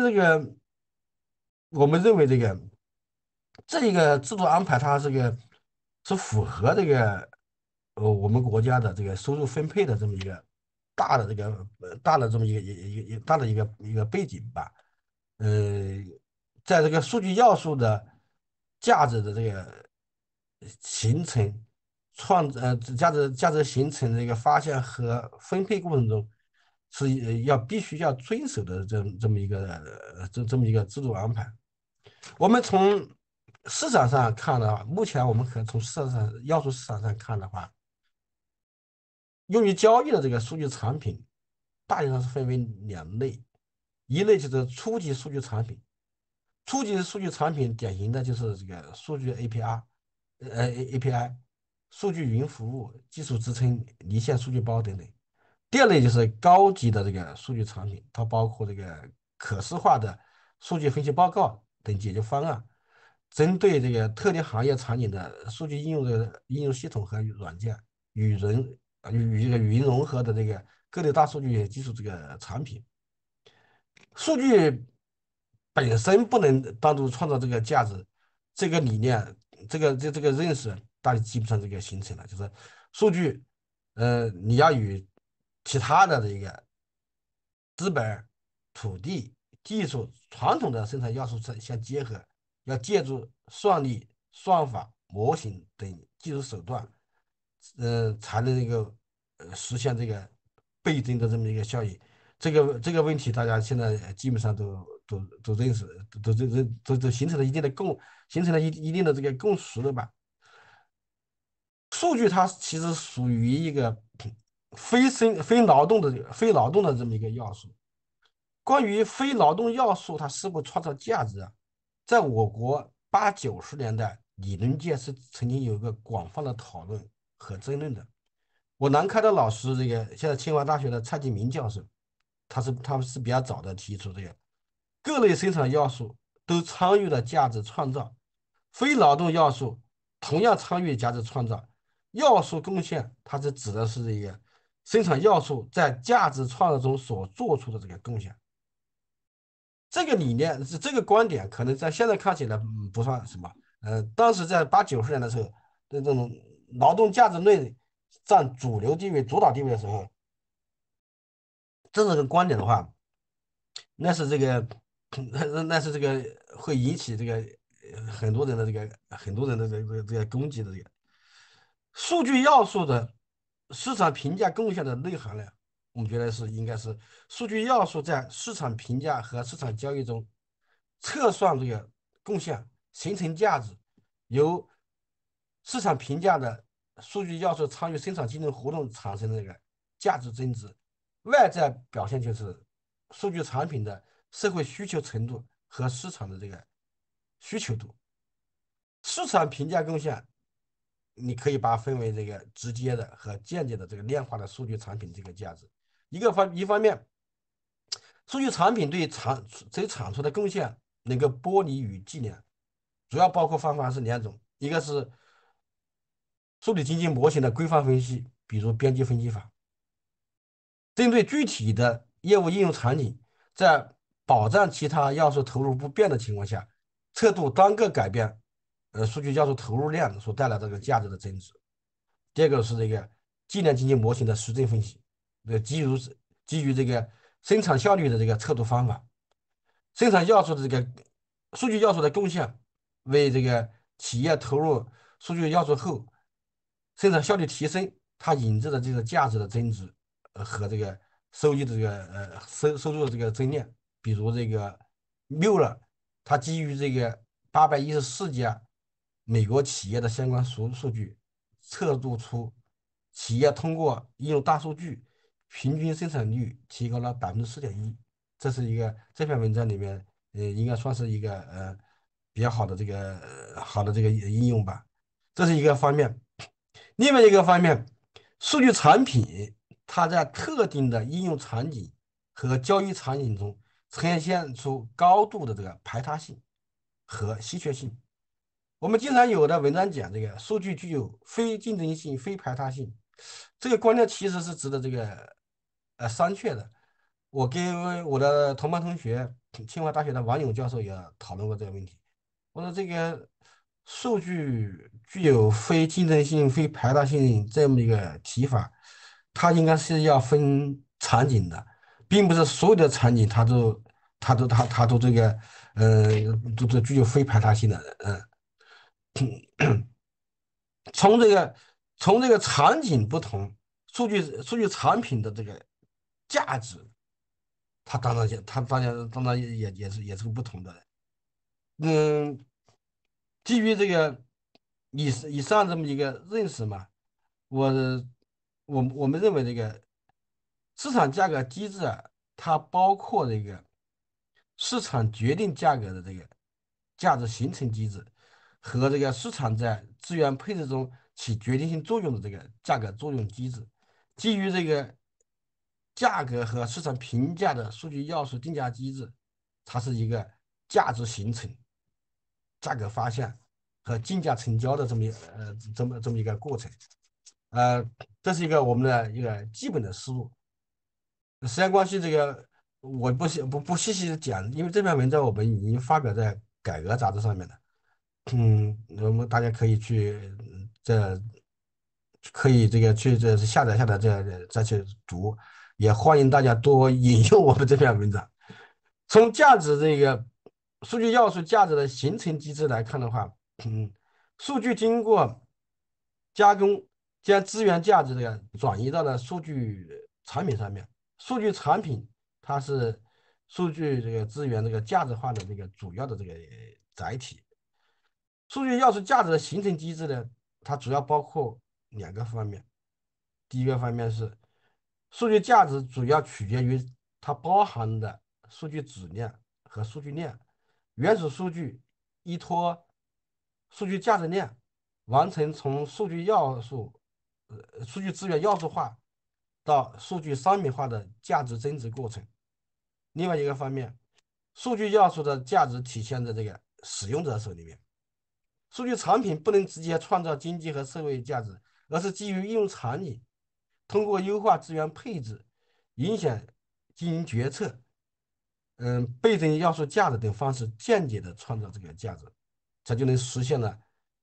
认为这一个制度安排，它是符合这个我们国家的这个收入分配的这么一个大的这么一个大的一个背景吧。呃，在这个数据要素的价值的这个形成、价值形成这个发现和分配过程中，是必须要遵守的这么一个制度安排。我们从市场上看的话，目前我们可能从要素市场上看的话，用于交易的这个数据产品，大体上是分为2类，一类就是初级数据产品。初级数据产品典型的就是这个数据 API、数据云服务、技术支撑、离线数据包等等。第二类就是高级的这个数据产品，它包括这个可视化的数据分析报告等解决方案，针对这个特定行业场景的数据应用系统和软件与这个语音融合的这个各类大数据技术这个产品。数据本身不能单独创造这个价值，这个理念，这个认识，大家基本上这个形成了，就是数据，你要与其他的这个资本、土地、技术、传统的生产要素相结合，要借助算力、算法、模型等技术手段，才能实现这个倍增的这么一个效应。这个问题，大家现在基本上都认识，都形成了一定的形成了一定的这个共识了吧？数据它其实属于一个非劳动的这么一个要素。关于非劳动要素它是否创造价值啊，在我国80、90年代，理论界是曾经有一个广泛的讨论和争论的。 我南开的老师，这个现在清华大学的蔡继明教授，他们是比较早的提出这个各类生产要素都参与了价值创造，非劳动要素同样参与价值创造。要素贡献，它是指的是这个生产要素在价值创造中所做出的这个贡献。这个理念是这个观点，可能在现在看起来不算什么。当时在80、90年的时候，这种劳动价值论占主流地位、主导地位的时候，这个观点的话，那是这个，那是这个会引起这个很多人的这个攻击的这个数据要素的市场评价贡献的内涵呢，我们觉得应该是数据要素在市场评价和市场交易中测算这个贡献，形成价值，由市场评价的数据要素参与生产竞争活动产生的这个价值增值。外在表现就是数据产品的社会需求程度和市场的这个需求度。市场评价贡献，你可以把它分为这个直接的和间接的这个量化的数据产品这个价值。一方面，数据产品对产出的贡献能够剥离与计量，主要包括方法是两种，一个是数据经济模型的规范分析，比如边际分析法，针对具体的业务应用场景，在保障其他要素投入不变的情况下，测度单个改变，数据要素投入量所带来的这个价值的增值。第二个是这个计量经济模型的实证分析，基于这个生产效率的这个测度方法，生产要素的这个数据要素的贡献，为这个企业投入数据要素后，生产效率提升，它引致的这个价值的增值，和这个收益的这个收入的这个增量。比如这个 Mueller，它基于这个814家美国企业的相关数据，测度出企业通过应用大数据，平均生产率提高了4.1%。这是这篇文章里面，应该算是一个比较好的好的这个应用吧。这是一个方面。另外一个方面，数据产品它在特定的应用场景和交易场景中呈现出高度的这个排他性和稀缺性。我们经常有的文章讲这个数据具有非竞争性、非排他性，这个观点其实是值得商榷的。我跟我的同班同学，清华大学的王勇教授也讨论过这个问题。我说这个数据具有非竞争性、非排他性这么一个提法，它应该是要分场景的，并不是所有的场景它都都具有非排他性的。从这个场景不同，数据产品的这个价值，当然也是个不同的。嗯，基于以上这么一个认识嘛，我我们认为这个市场价格机制啊，它包括这个市场决定价格的这个价值形成机制和这个市场在资源配置中起决定性作用的这个价格作用机制。基于这个价格和市场评价的数据要素定价机制，它是一个价值形成、价格发现和竞价成交的这么一个过程。呃，这是我们的一个基本的思路。时间关系，我不细细的讲，因为这篇文章我们已经发表在改革杂志上面了。我们大家可以可以去下载再去读，也欢迎大家多引用我们这篇文章。从价值数据要素价值的形成机制来看的话，数据经过加工，将资源价值转移到了数据产品上面。数据产品它是数据资源价值化的主要的载体。数据要素价值的形成机制呢，它主要包括两个方面。第一个方面是数据价值主要取决于它包含的数据质量和数据量。原始数据依托数据价值量，完成从数据要素数据资源要素化到数据商品化的价值增值过程。另外一个方面，数据要素的价值体现在这个使用者手里面。数据产品不能直接创造经济和社会价值，而是基于应用场景，通过优化资源配置、影响经营决策、倍增要素价值等方式间接的创造这个价值，它就能实现了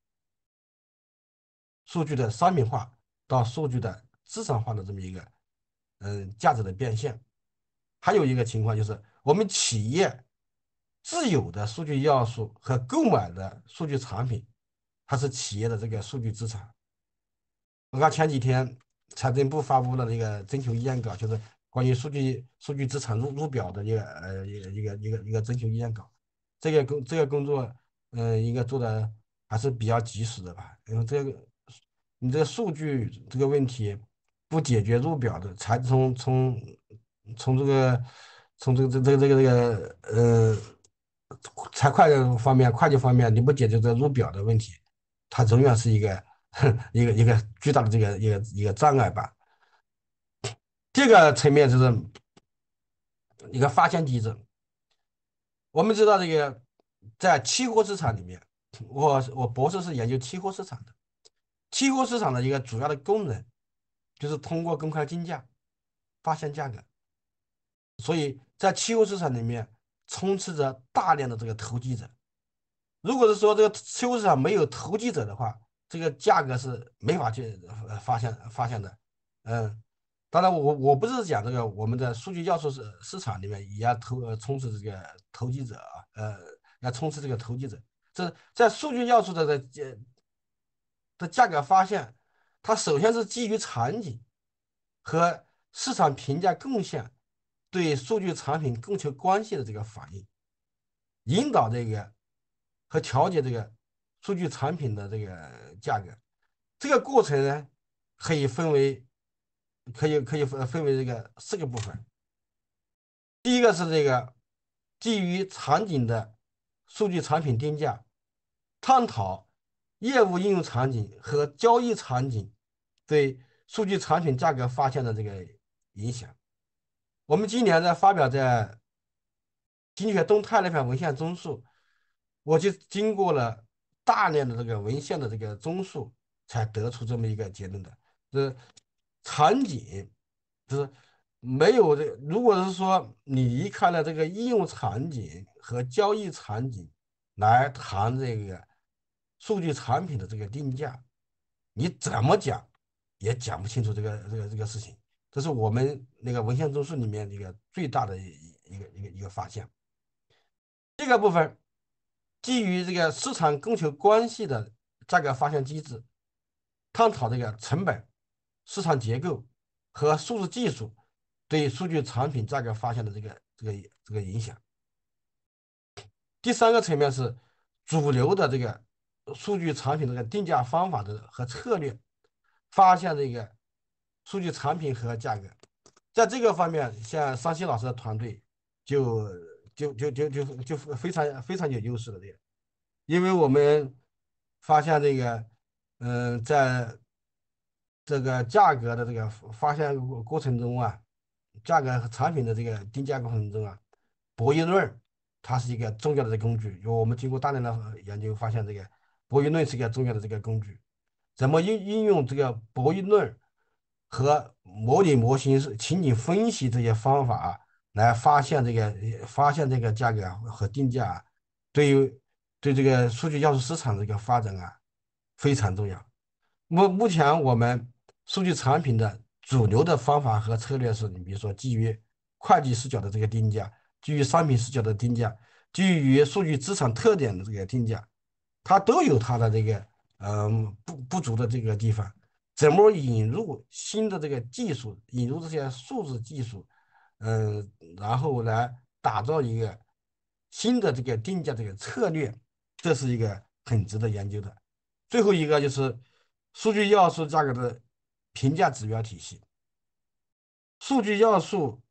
数据的商品化到数据的资产化的这么一个价值的变现。还有一个情况就是，我们企业自有的数据要素和购买的数据产品，它是企业的这个数据资产。我看前几天财政部发布了那个征求意见稿，就是关于数据资产入表的一个征求意见稿。这个工作，应该做的还是比较及时的吧？因为你这个数据这个问题不解决入表的，财从这个从这个财会方面、会计方面，你不解决这个入表的问题，它永远是一个一个巨大的一个障碍吧。这个层面就是一个发现机制。我们知道这个在期货市场里面，我博士是研究期货市场的。期货市场的一个主要的功能就是通过公开竞价发现价格，所以在期货市场里面充斥着大量的这个投机者。如果是说这个期货市场没有投机者的话，这个价格是没法去发现的。嗯，当然我不是讲这个我们的数据要素市场里面也要充斥这个投机者啊，要充斥这个投机者。这在数据要素的价格发现，它首先是基于场景和市场评价贡献对数据产品供求关系的这个反应，引导这个和调节这个数据产品的这个价格。这个过程呢，可以分为可以分为这个4个部分。第一个是这个基于场景的数据产品定价，探讨业务应用场景和交易场景对数据产品价格发现的这个影响。我们今年发表在经济学动态那篇文献综述，我就经过了大量的这个文献的这个综述，才得出这么一个结论的。就是场景，就是没有这，如果是说你离开了这个应用场景和交易场景来谈这个数据产品的这个定价，你怎么讲也讲不清楚这个事情。这是我们那个文献综述里面一个最大的一个发现。这个部分基于这个市场供求关系的价格发现机制，探讨这个成本、市场结构和数字技术对数据产品价格发现的这个影响。第三个层面是主流的这个数据产品这个定价方法和策略，发现这个数据产品和价格。在这个方面，像桑西老师的团队就就非常有优势的这个，因为我们发现这个，在这个价格的这个发现过程中啊，价格和产品的这个定价过程中啊，博弈论它是一个重要的工具。我们经过大量的研究，发现这个博弈论是一个重要的这个工具。怎么应用这个博弈论和模拟模型、情景分析这些方法来发现这个价格和定价，对于对这个数据要素市场的这个发展非常重要。目前我们数据产品的主流的方法和策略是，你比如说基于会计视角的这个定价，基于商品视角的定价，基于数据资产特点的这个定价，它都有它的这个不足的这个地方。怎么引入新的这个技术，引入这些数字技术，然后来打造一个新的这个定价这个策略，这是一个很值得研究的。最后一个就是数据要素价格的评价指标体系。数据要素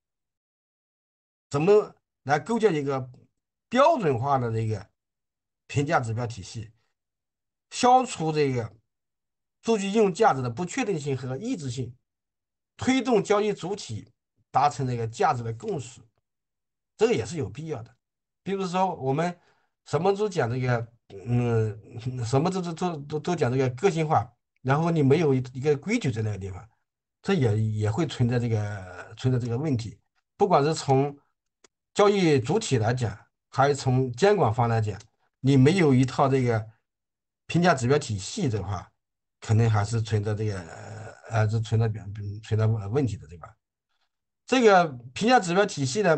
怎么来构建一个标准化的这个评价指标体系，消除这个数据应用价值的不确定性和异质性，推动交易主体达成这个价值的共识，这个也是有必要的。比如说，我们什么都讲这个，什么都讲这个个性化，然后你没有一个规矩在那个地方，这也会存在这个问题。不管是从交易主体来讲，还是从监管方来讲，你没有一套这个评价指标体系的话，可能还是存在这个是存在问题的，对吧？这个评价指标体系呢，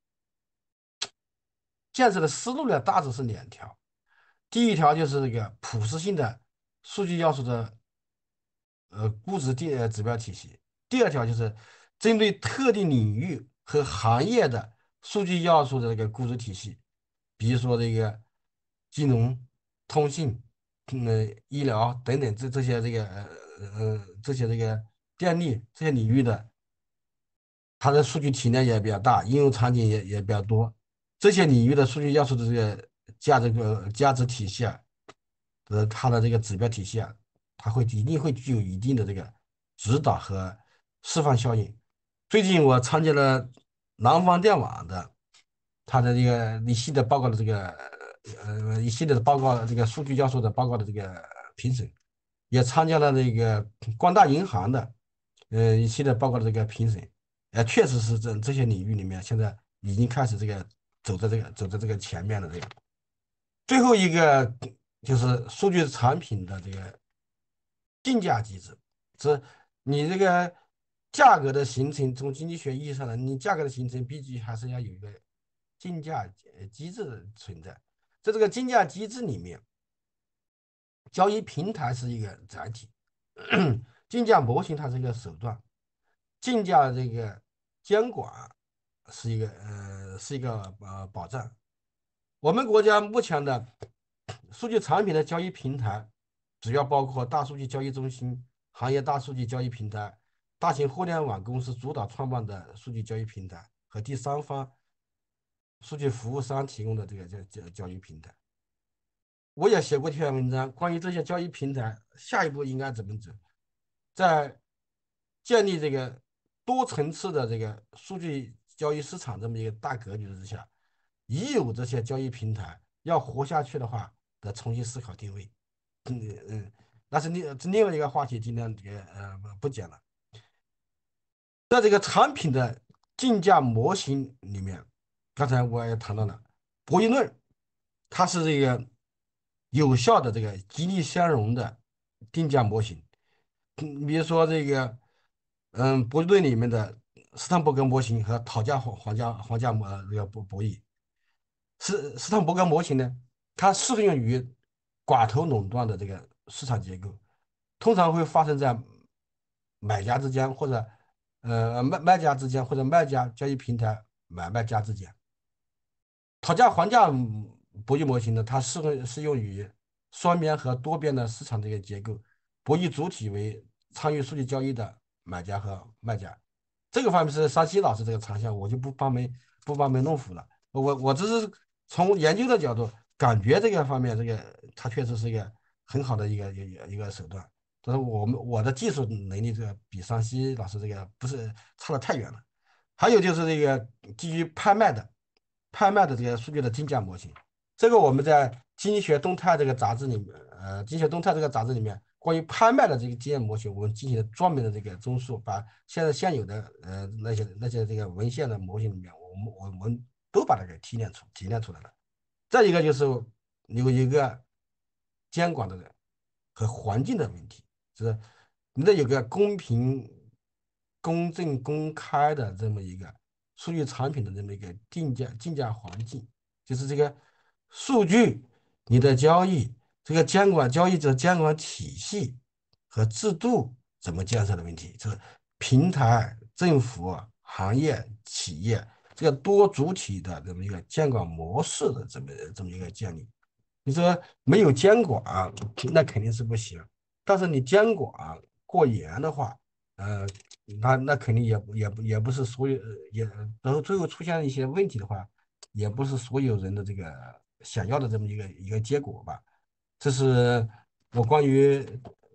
建设的思路呢，大致是两条。第一条就是这个普适性的数据要素的估值指标体系。第二条就是针对特定领域和行业的数据要素的这个估值体系，比如说这个金融、通信、医疗等等这些这些这个电力这些领域的，它的数据体量也比较大，应用场景也比较多。这些领域的数据要素的这个价值体系啊，它的这个指标体系啊，它一定会具有一定的这个指导和示范效应。最近我参加了南方电网的它的这个一系列报告的这个一系列的报告这个数据要素的报告的这个评审，也参加了那个光大银行的一系列报告的这个评审。确实是这些领域里面，现在已经开始走在这个前面的这个。最后一个就是数据产品的这个定价机制，这你这个价格的形成，从经济学意义上呢，你价格的形成必须还是要有一个竞价机制存在。在这个竞价机制里面，交易平台是一个载体，竞价模型它是一个手段，竞价这个监管是一个保障。我们国家目前的数据产品的交易平台，主要包括大数据交易中心、行业大数据交易平台、大型互联网公司主导创办的数据交易平台和第三方数据服务商提供的这个交易平台。我也写过一篇文章，关于这些交易平台下一步应该怎么走，在建立这个多层次的这个数据交易市场这么一个大格局之下，已有这些交易平台要活下去的话，得重新思考定位。那是另外一个话题，今天不讲了。在这个产品的竞价模型里面，刚才我也谈到了博弈论，它是这个有效的这个激励相容的定价模型。比如说这个，博弈论里面的斯坦伯格模型和讨价还价这个博弈，斯坦伯格模型呢，它适用于寡头垄断的这个市场结构，通常会发生在买家之间或者卖家之间或者卖家交易平台买卖家之间。讨价还价博弈模型呢，它适用于双边和多边的市场这个结构，博弈主体为参与数据交易的买家和卖家。这个方面是山西老师这个长项，我就不方便弄腐了。我只是从研究的角度，感觉这个方面，这个它确实是一个很好的一个手段。但是我的技术能力这个比山西老师这个不是差得太远了。还有就是这个基于拍卖的这个数据的竞价模型，这个我们在《经济学动态》这个杂志里面，《经济学动态》这个杂志里面，关于拍卖的这个经验模型，我们进行了专门的这个综述，把现有的那些这个文献的模型里面，我们都把它给提炼出来了。再一个就是有一个监管的人和环境的问题，就是你得有个公平、公正、公开的这么一个数据产品的这么一个竞价环境，就是这个数据、你的交易、这个交易者监管体系和制度怎么建设的问题，就是平台、政府、行业、企业这个多主体的这么一个监管模式的这么一个建立。你说没有监管，那肯定是不行。但是你监管过严的话，呃，那肯定也不是所有，然后最后出现一些问题的话，也不是所有人的这个想要的这么一个结果吧。这是我关于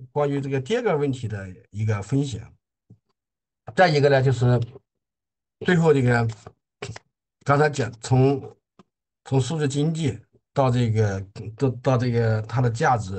关于这个第二个问题的一个分享。再一个呢，就是最后这个刚才讲从数字经济到这个到这个它的价值，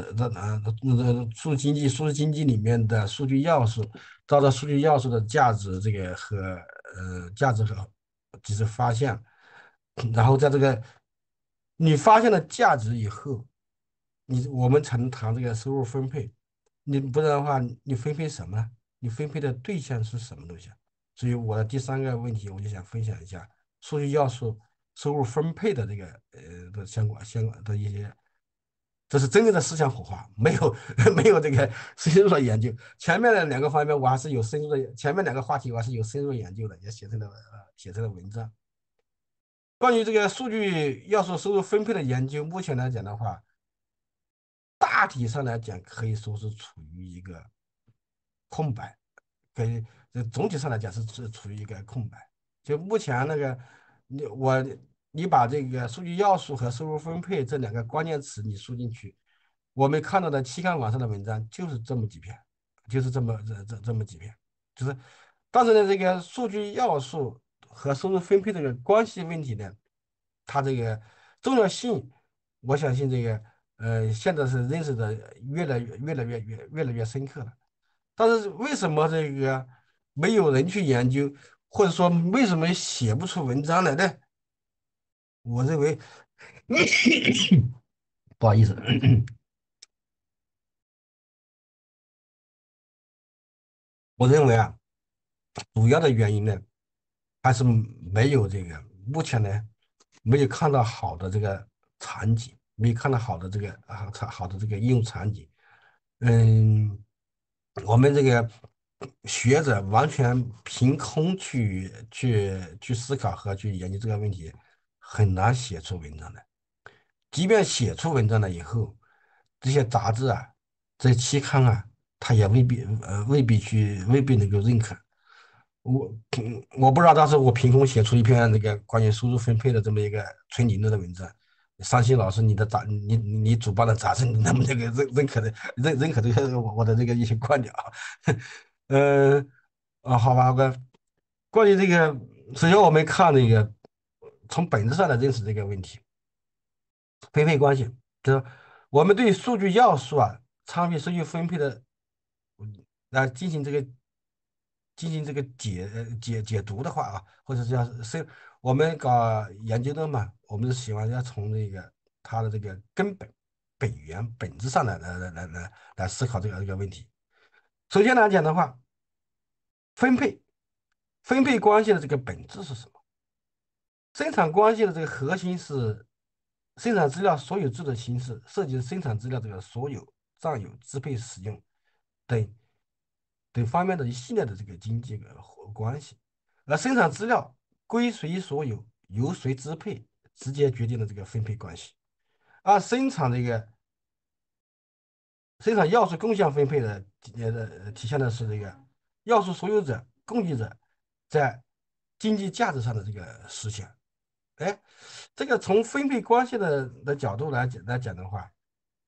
数字经济里面的数据要素，到这数据要素的价值这个和价值和及时发现，然后在这个你发现了价值以后，我们才能谈这个收入分配。你不然的话，你分配什么呢？你分配的对象是什么东西啊？所以我的第三个问题，我就想分享一下数据要素收入分配的这个的相关的一些，这是真正的思想火花，没有没有这个深入的研究。前面的两个方面我还是有深入的，前面两个话题我还是有深入研究的，也写成了文章。关于这个数据要素收入分配的研究，目前来讲的话，大体上来讲可以说是处于一个空白。跟总体上来讲是处于一个空白。就目前那个，你我你把这个数据要素和收入分配这两个关键词你输进去，我们看到的期刊网上的文章就是这么几篇，就是这么几篇，就是但是呢，这个数据要素和收入分配这个关系问题呢，它这个重要性，我相信这个现在是认识的越来越深刻了。但是为什么这个没有人去研究，或者说为什么写不出文章来呢？我认为，不好意思，我认为啊，主要的原因呢，还是没有这个，目前呢，没有看到好的这个场景，没有看到好的这个好的这个应用场景。嗯，我们这个学者完全凭空去思考和去研究这个问题，很难写出文章来。即便写出文章了以后，这些杂志啊，这些期刊啊，他也未必能够认可。我不知道当时我凭空写出一篇那个关于收入分配的这么一个纯理论的文章，伤心老师，你主办的杂志，你能不能给认可这个我的这个一些观点啊？嗯，好吧，关于这个，首先我们看那个从本质上来认识这个问题，分配关系，就是我们对数据要素啊参与数据分配的，来进行这个解读的话啊，或者是我们搞研究的嘛，我们是喜欢要从这个它的这个根本本源本质上来思考这个问题。首先来讲的话，分配分配关系的这个本质是什么？生产关系的这个核心是生产资料所有制的形式，涉及生产资料这个所有、占有、支配、使用等方面的一系列的这个经济关系，而生产资料归谁所有，由谁支配，直接决定了这个分配关系。而生产要素共享分配体现的是这个要素所有者、供给者在经济价值上的这个实现。哎，这个从分配关系的角度来讲的话，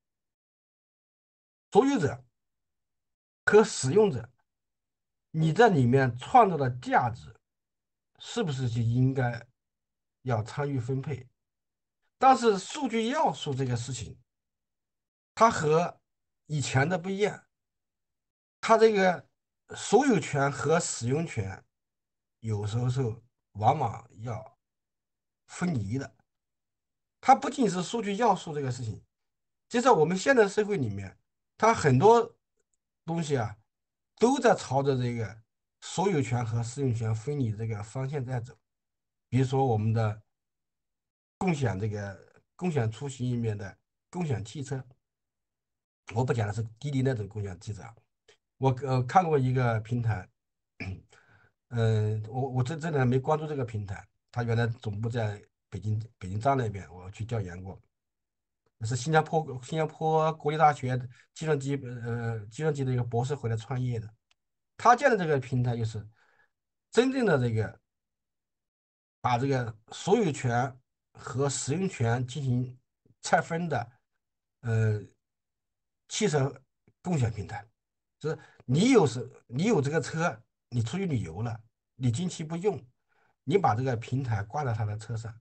所有者和使用者，你在里面创造的价值，是不是就应该要参与分配？但是数据要素这个事情，它和以前的不一样，它这个所有权和使用权有时候是往往要分离的。它不仅是数据要素这个事情，就在我们现在社会里面，它很多东西啊，都在朝着这个所有权和使用权分离这个方向在走。比如说我们的共享出行里面的共享汽车，我不讲的是滴滴那种共享汽车啊，我看过一个平台，我这里没关注这个平台，它原来总部在北京站那边，我去调研过。是新加坡国立大学计算机的一个博士回来创业的。他建的这个平台就是真正的这个把这个所有权和使用权进行拆分的，呃，汽车共享平台，就是你有这个车，你出去旅游了，你近期不用，你把这个平台挂在他的车上，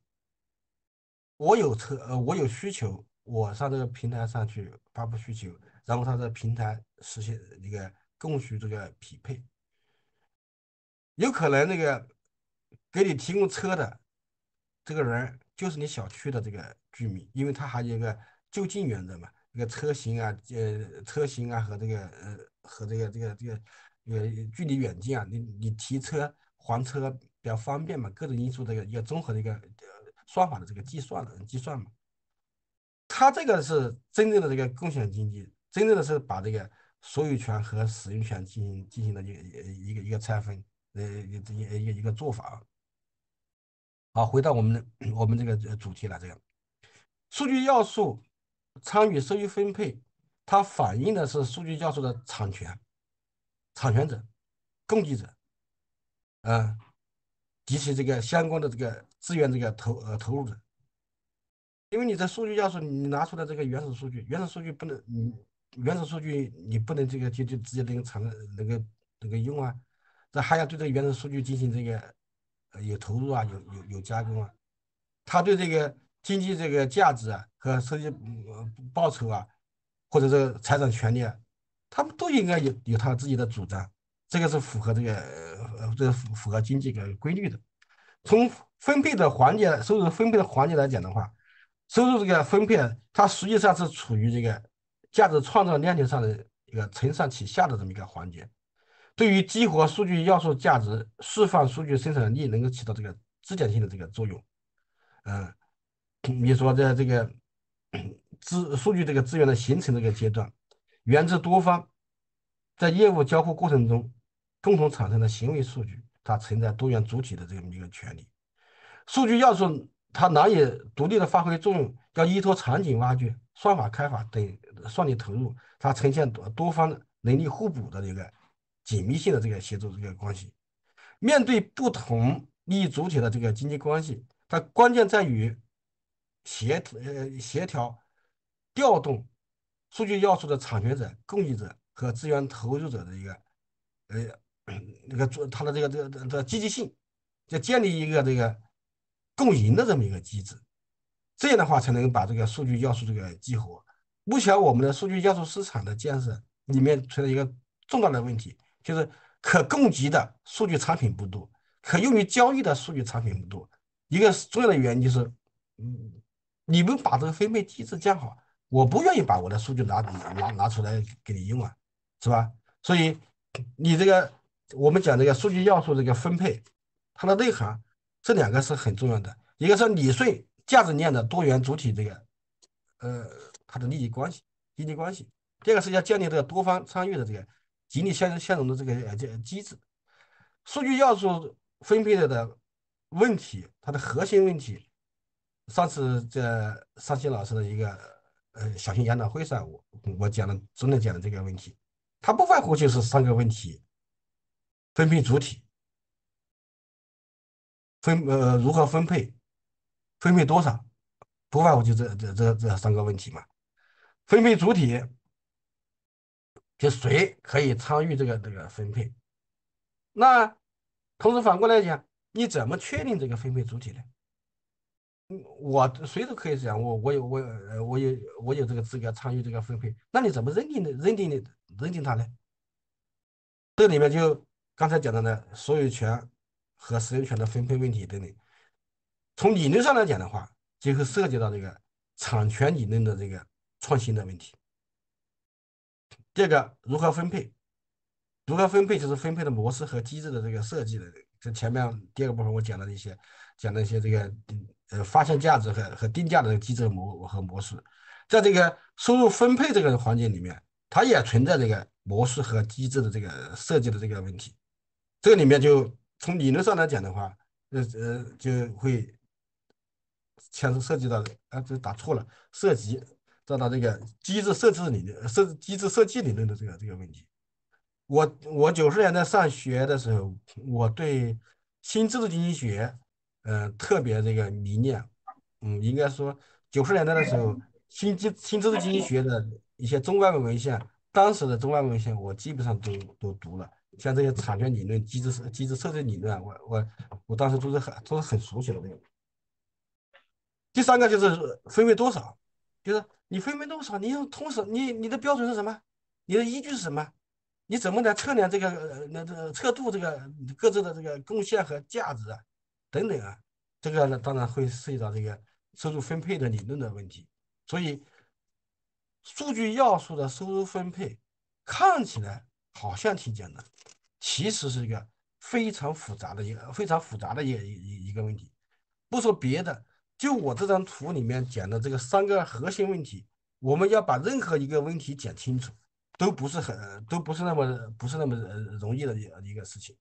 我有需求，我上这个平台上去发布需求，然后他的平台实现这个供需这个匹配。有可能那个给你提供车的这个人就是你小区的这个居民，因为他还有一个就近原则嘛，这个车型啊和距离远近啊，你提车还车比较方便嘛，各种因素的一个综合的一个算法的这个计算嘛。它这个是真正的这个共享经济，真正的是把这个所有权和使用权进行了一个拆分，一个做法。好，回到我们这个主题了，这个数据要素参与收益分配，它反映的是数据要素的产权者、供给者，啊、及其这个相关的这个资源投入者。因为你的数据要素，你拿出来这个原始数据不能，原始数据你不能这个就直接那个用啊，这还要对这个原始数据进行这个有投入啊，有加工啊，他对这个经济这个价值啊和收益报酬啊，或者是财产权利啊，他们都应该有他自己的主张，这个是符合这个符合经济的规律的。从收入分配的环节来讲的话，收入这个分配，它实际上是处于这个价值创造链条上的一个承上启下的这么一个环节。对于激活数据要素价值、释放数据生产力，能够起到这个支点性的这个作用。嗯，比如说在这个数据这个资源的形成这个阶段，源自多方在业务交互过程中共同产生的行为数据，它存在多元主体的这么一个权利。数据要素它难以独立的发挥作用，要依托场景挖掘、算法开发等算力投入，它呈现多方能力互补的这个紧密性的这个协作这个关系。面对不同利益主体的这个经济关系，它关键在于协调调动数据要素的产权者、供给者和资源投入者的一个呃那个做它的这个积极性，就建立一个这个共赢的这么一个机制。这样的话才能把这个数据要素这个激活。目前我们的数据要素市场的建设里面存在一个重大的问题，就是可供给的数据产品不多，可用于交易的数据产品不多。一个重要的原因就是，嗯，你们把这个分配机制建好，我不愿意把我的数据拿出来给你用啊，是吧？所以你这个我们讲这个数据要素这个分配，它的内涵这两个是很重要的，一个是理顺价值链的多元主体这个呃它的利益关系、经济关系，第二个是要建立这个多方参与的这个激励相容的这个机制。数据要素分配的问题，它的核心问题，上次在尚新老师的一个小型研讨会上，我重点讲的这个问题，它不外乎就是三个问题：分配主体。如何分配，分配多少，不外乎就这三个问题嘛。分配主体就谁可以参与这个分配？那同时反过来讲，你怎么确定这个分配主体呢？我谁都可以讲，我有这个资格参与这个分配，那你怎么认定它呢？这里面就刚才讲的呢，所有权和使用权的分配问题等等。从理论上来讲的话，就会涉及到这个产权理论的这个创新的问题。第二个，如何分配？如何分配就是分配的模式和机制的这个设计的。这前面第二个部分我讲了一些这个发现价值和定价的机制和模式。在这个收入分配这个环节里面，它也存在这个模式和机制的这个设计的这个问题。这个里面就从理论上来讲的话，就会涉及到这打错了，到这个机制设计理论的这个问题。我90年代上学的时候，我对新制度经济学，特别这个迷恋。应该说90年代的时候，新制度经济学的一些中外文献当时的中外文献我基本上都读了，像这些产权理论、机制设计理论啊，我当时都是很熟悉的这个。第三个就是分配多少，就是你分配多少，你用同时你的标准是什么？你的依据是什么？你怎么来测量这个测度这个各自的这个贡献和价值啊，等等啊，这个呢当然会涉及到这个收入分配的理论的问题。所以，数据要素的收入分配看起来好像挺简单，其实是一个非常复杂的一个问题。不说别的，就我这张图里面讲的这个三个核心问题，我们要把任何一个问题讲清楚，都不是那么容易的一个事情。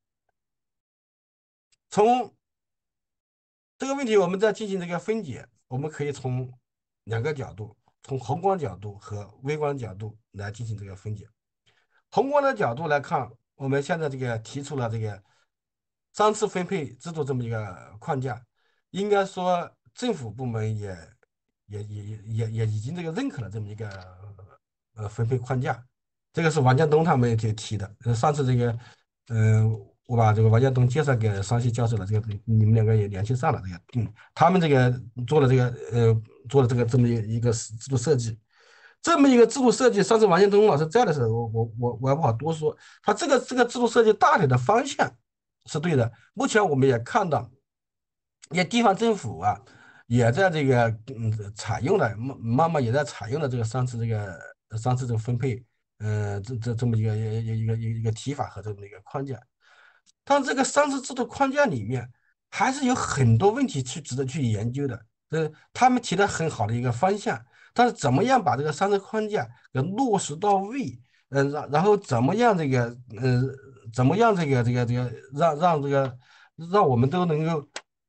从这个问题，我们再进行这个分解，我们可以从两个角度，从宏观角度和微观角度来进行这个分解。宏观的角度来看，我们现在这个提出了这个三次分配制度这么一个框架，应该说政府部门也已经这个认可了这么一个分配框架。这个是王建东他们就提的。上次这个，我把这个王建东介绍给桑西教授了，这个你们两个也联系上了。这个，他们这个做了这个，做了这么一个制度设计。这么一个制度设计，上次王建东老师在的时候，我也不好多说。他这个制度设计大体的方向是对的。目前我们也看到，一些地方政府啊，也在这个采用了，慢慢也在采用了这个上次这个分配，这么一个提法和这么一个框架。但这个上次制度框架里面，还是有很多问题值得去研究的。他们提的很好的一个方向，但是怎么样把这个上次框架给落实到位？然后怎么样这个让我们都能够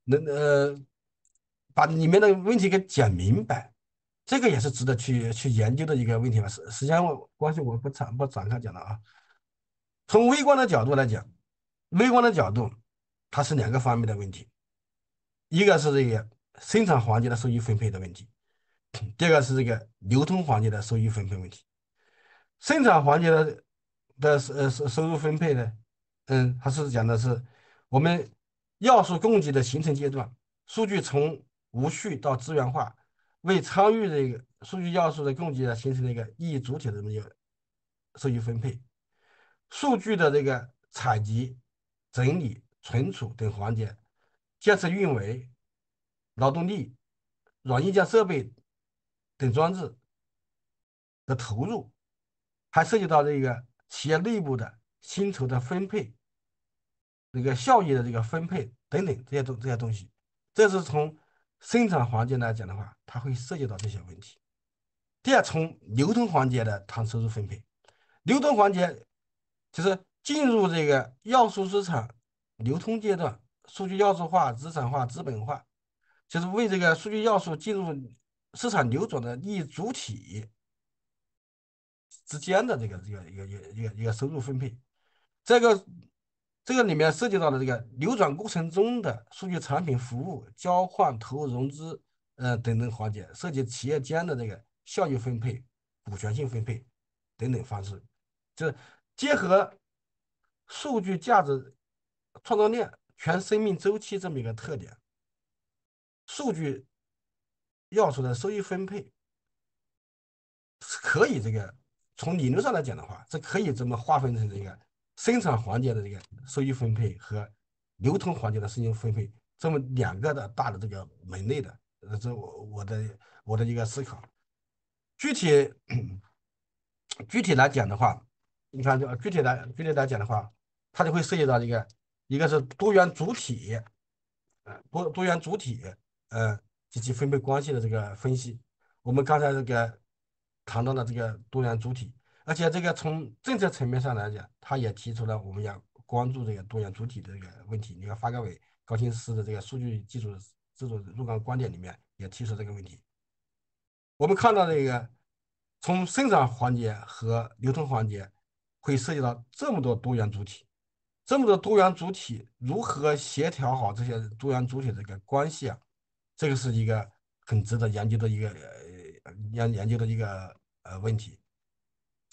把里面的问题给讲明白，这个也是值得去研究的一个问题吧。时间关系，我不展开讲了啊。从微观的角度来讲，微观的角度它是两个方面的问题，一个是这个生产环节的收益分配的问题，第二个是这个流通环节的收益分配问题。生产环节的收入分配呢，它是讲的是我们要素供给的形成阶段，数据从无序到资源化，为参与这个数据要素的供给呢形成了一个意义主体的这么一个收益分配。数据的这个采集、整理、存储等环节，建设运维、劳动力、软硬件设备等装置的投入，还涉及到这个企业内部的薪酬的分配、这个效益的这个分配等等这些东西。这是从生产环节来讲的话，它会涉及到这些问题。第二，从流通环节的谈收入分配，流通环节就是进入这个要素市场流通阶段，数据要素化、资产化、资本化，就是为这个数据要素进入市场流转的利益主体之间的这个收入分配。这个这个里面涉及到的这个流转过程中的数据产品服务交换、投入融资等等环节，涉及企业间的这个效益分配、股权性分配等等方式，就是结合数据价值创造链全生命周期这么一个特点，数据要素的收益分配是可以从理论上来讲的话，这可以这么划分成这个生产环节的这个收益分配和流通环节的收益分配这么两个的大的这个门类的。这我的一个思考。具体具体来讲的话，你看，就具体来讲的话，它就会涉及到一个是多元主体，多元主体，及其分配关系的这个分析。我们刚才这个谈到了这个多元主体，而且这个从政策层面上来讲，他也提出了我们要关注这个多元主体的这个问题。你看发改委高新斯的这个数据技术制度若干观点里面也提出这个问题。我们看到这个从生产环节和流通环节会涉及到这么多多元主体，这么多多元主体如何协调好这些多元主体的这个关系啊？这个是一个很值得研究的一个问题。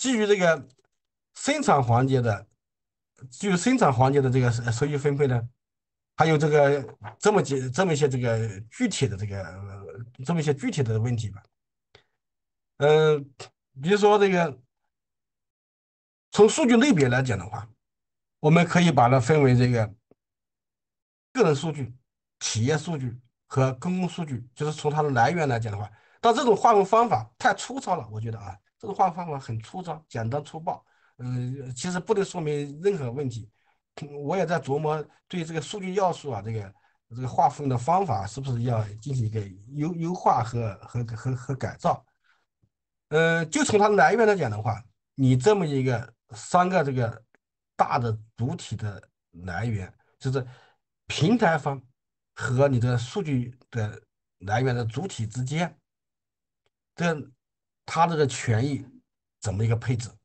基于这个生产环节的，基于生产环节的这个收益分配呢，还有这么一些这个具体的这么一些具体的问题吧。嗯、比如说这个从数据类别来讲的话，我们可以把它分为这个个人数据、企业数据和公共数据，就是从它的来源来讲的话，但这种划分方法太粗糙了，我觉得啊，这种划分方法很粗糙、简单粗暴，其实不能说明任何问题。我也在琢磨对这个数据要素啊，这个划分的方法是不是要进行一个优化和改造。就从它的来源来讲的话，你这么一个三个这个大的主体的来源，就是平台方和你的数据的来源的主体之间，这它这个权益怎么一个配置？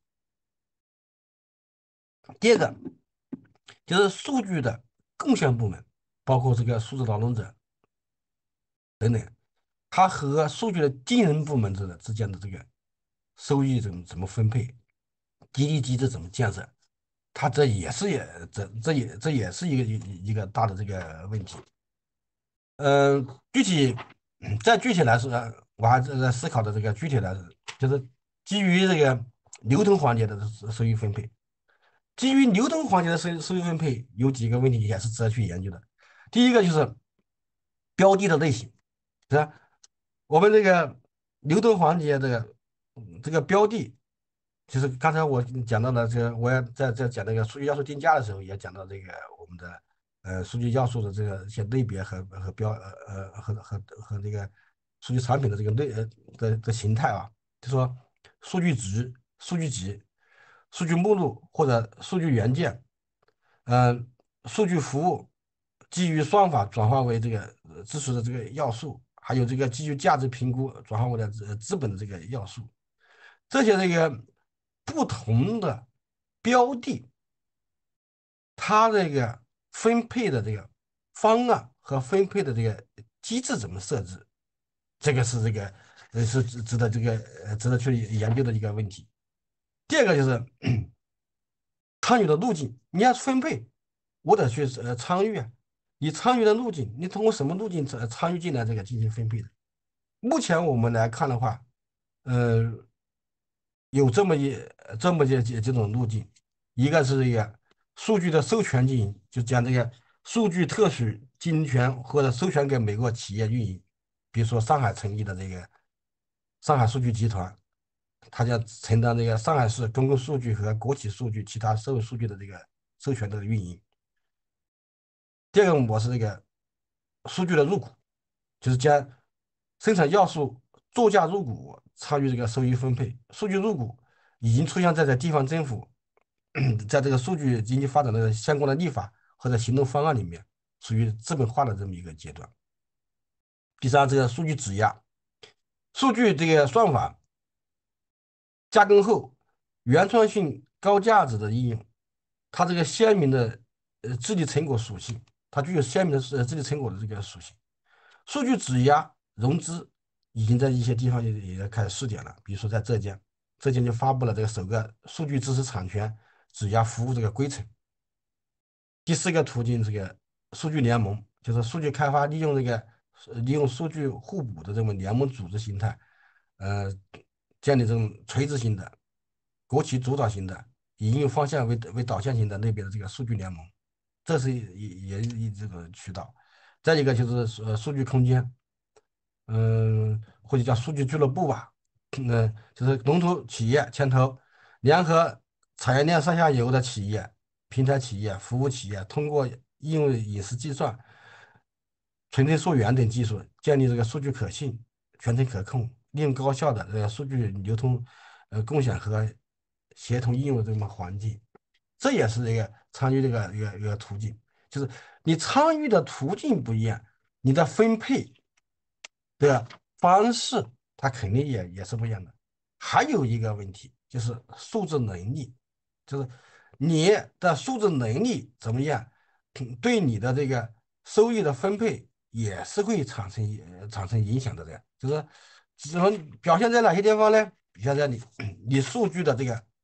第二个就是数据的贡献部门，包括这个数字劳动者等等，它和数据的经营部门之间的这个收益怎么分配，激励机制怎么建设？它这也是一个大的这个问题。具体再具体来说，我还在思考的这个具体来说，就是基于这个流通环节的收益分配。基于流通环节的收益分配，有几个问题也是值得去研究的。第一个就是标的的类型，是吧？我们这个流通环节这个标的，就是刚才我讲到了这个，我也在讲那个数据要素定价的时候，也讲到这个我们的数据要素的这个一些类别和标和这个数据产品的这个的形态啊，就说数据值、数据集、数据目录或者数据元件，数据服务基于算法转化为这个支持的这个要素，还有这个基于价值评估转化为了资本的这个要素，这些这个不同的标的，它这个分配的这个方案和分配的这个机制怎么设置，这个是是值得值得去研究的一个问题。第二个就是参与的路径，你要分配，我得去参与啊。你参与的路径，你通过什么路径参与进来这个进行分配的？目前我们来看的话，呃，有这么几种路径，一个是这个数据的授权经营，就讲这个数据特许经营权或者授权给美国企业运营，比如说上海成立的这个上海数据集团，它将承担这个上海市公共数据和国企数据其他社会数据的这个授权的运营。第二个模式，这个数据的入股，就是将生产要素作价入股参与这个收益分配。数据入股已经出现在地方政府在这个数据经济发展的相关的立法或者行动方案里面，属于资本化的这么一个阶段。第三，这个数据质押，数据这个算法加工后原创性高价值的应用，它这个鲜明的智力成果属性，它具有鲜明的智力成果的这个属性。数据质押融资已经在一些地方也开始试点了，比如说在浙江，浙江就发布了这个首个数据知识产权质押服务这个规程。第四个途径，这个数据联盟，就是数据开发利用数据互补的这种联盟组织形态，呃，建立这种垂直型的、国企主导型的、以应用方向为导向型的类别的这个数据联盟，这是一这个渠道。再一个就是数据空间，或者叫数据俱乐部吧，就是龙头企业牵头，联合产业链上下游的企业、平台企业、服务企业，通过应用隐私计算、纯粹溯源等技术，建立这个数据可信、全程可控、利用高效的这个数据流通、共享和协同应用的这么环境。这也是一个参与一个途径，就是你参与的途径不一样，你的分配的方式，它肯定也是不一样的。还有一个问题就是素质能力，就是你的素质能力怎么样，对你的这个收益的分配也是会产生影响的。就是怎么表现在哪些地方呢？表现在你数据的这个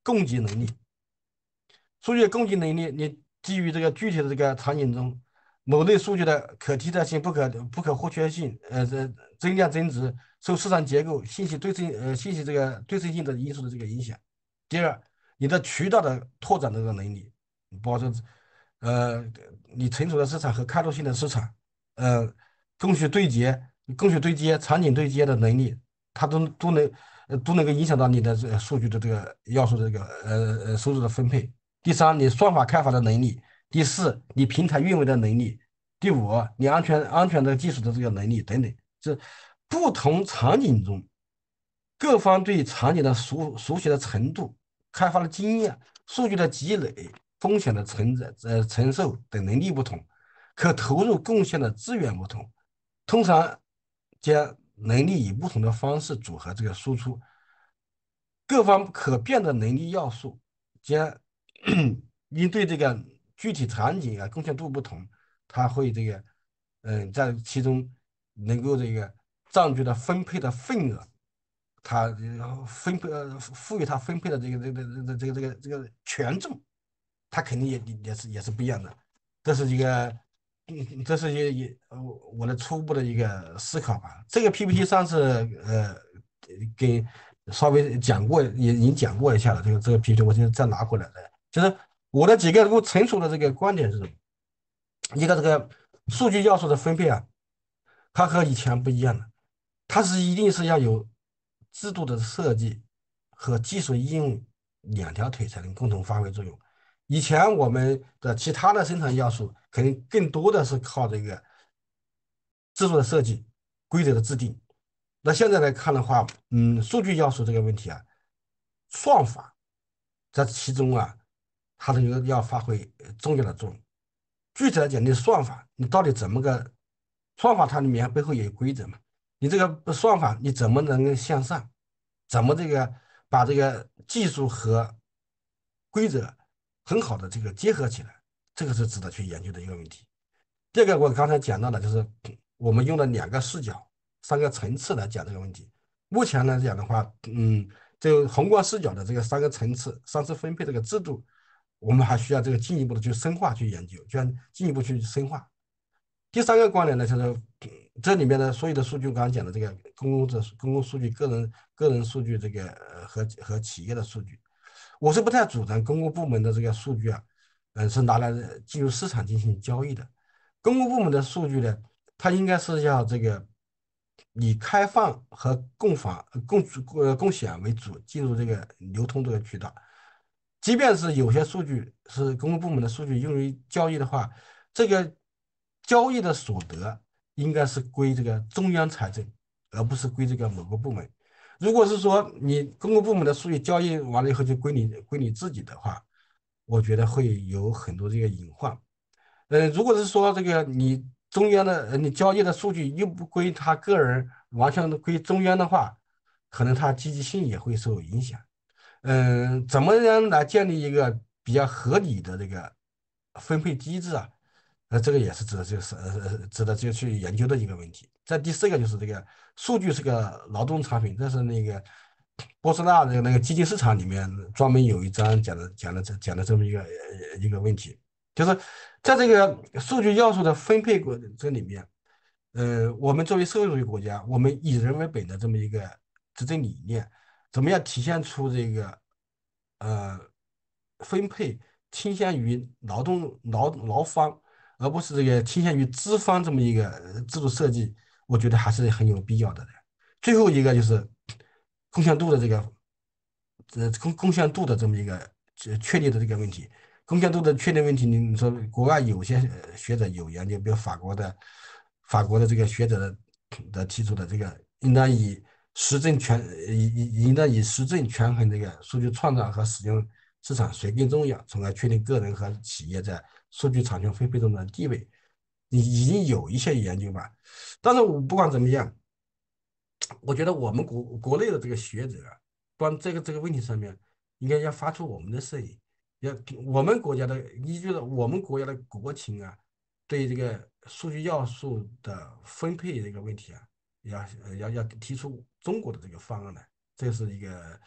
供给能力。数据的供给能力，你基于这个具体的这个场景中，某类数据的可替代性、不可或缺性，增量增值，受市场结构、信息这个对称性的因素的这个影响。第二，你的渠道的拓展的这个能力，保证呃你存储的市场和开拓性的市场，呃供需对接、供需对接、场景对接的能力，它都能够影响到你的这个数据的这个要素的这个收入的分配。第三，你算法开发的能力；第四，你平台运维的能力；第五，你安全的技术的这个能力等等。这不同场景中，各方对场景的熟悉的程度、开发的经验、数据的积累、风险的承受等能力不同，可投入贡献的资源不同，通常将能力以不同的方式组合这个输出，各方可变的能力要素将因对这个具体场景啊贡献度不同，它会这个在其中能够这个占据的分配的份额，它赋予它分配的这个权重，它肯定也是不一样的。这是一个，这是我的初步的一个思考吧。这个 PPT 上次给稍微讲过，也已经讲过一下了。这个 PPT 我现在再拿回来的，就是我的几个我陈述的这个观点是什么？一个这个数据要素的分配啊，它和以前不一样了，它一定是要有制度的设计和技术应用两条腿才能共同发挥作用。以前我们的其他的生产要素肯定更多的是靠这个制度的设计、规则的制定。那现在来看的话，数据要素这个问题啊，算法在其中啊，它这个要发挥重要的作用。具体来讲，你的算法你到底怎么个算法？它里面背后也有规则嘛。你这个算法你怎么能够向上？怎么这个把这个技术和规则很好的这个结合起来？这个是值得去研究的一个问题。第二个，我刚才讲到的，就是我们用了两个视角、三个层次来讲这个问题。目前来讲的话，这个宏观视角的这个三个层次、三次分配这个制度，我们还需要这个进一步的去深化去研究，就要进一步去深化。第三个观点呢，就是这里面的所有的数据，我刚刚讲的这个公共数据、个人数据，这个和企业的数据，我是不太主张公共部门的这个数据啊，是拿来进入市场进行交易的。公共部门的数据呢，它应该是要这个以开放和共享为主，进入这个流通这个渠道。即便是有些数据是公共部门的数据用于交易的话，这个交易的所得应该是归这个中央财政，而不是归这个某个部门。如果是说你公共部门的数据交易完了以后就归你自己的话，我觉得会有很多这个隐患。如果是说这个你中央的你交易的数据又不归他个人，完全的归中央的话，可能他积极性也会受影响。怎么样来建立一个比较合理的这个分配机制啊？这个也是值得就去研究的一个问题。再第四个就是这个数据是个劳动产品，这是那个波斯纳的那个基金市场里面专门有一章讲的这么一个问题，就是在这个数据要素的分配过这里面，我们作为社会主义国家，我们以人为本的这么一个执政理念，怎么样体现出这个呃分配倾向于劳方，而不是这个倾向于资方这么一个制度设计，我觉得还是很有必要的。最后一个就是贡献度的这个贡献度的这么一个确立的这个问题。贡献度的确定问题，你说国外有些学者有研究，比如法国的这个学者的提出的这个应当以实证权应当以实证权衡这个数据创造和使用市场谁更重要，从而确定个人和企业在数据产权分配中的地位。你已经有一些研究吧，但是我不管怎么样，我觉得我们国内的这个学者啊，关这个问题上面，应该要发出我们的声音，要我们国家的依据了我们国家的国情啊，对这个数据要素的分配这个问题啊，要提出中国的这个方案来，这是一个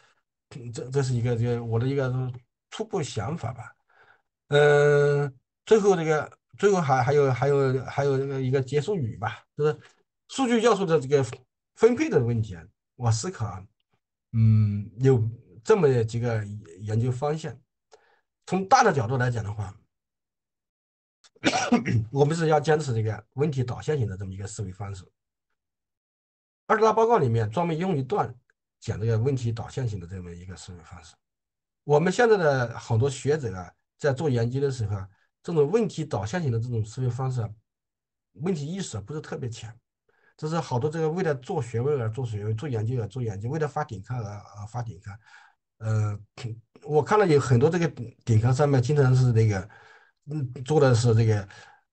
这是一个我的一个初步想法吧。嗯，最后还有这个一个结束语吧，就是数据要素的这个分配的问题啊。我思考啊，有这么几个研究方向。从大的角度来讲的话，我们是要坚持这个问题导向型的这么一个思维方式。二十大报告里面专门用一段讲这个问题导向型的这么一个思维方式。我们现在的很多学者啊，在做研究的时候啊，这种问题导向型的这种思维方式啊，问题意识不是特别强。这是好多这个为了做学问而做学问，做研究而做研究，为了发顶刊而发顶刊。呃，我看了有很多这个顶刊上面经常是这个，做的是这个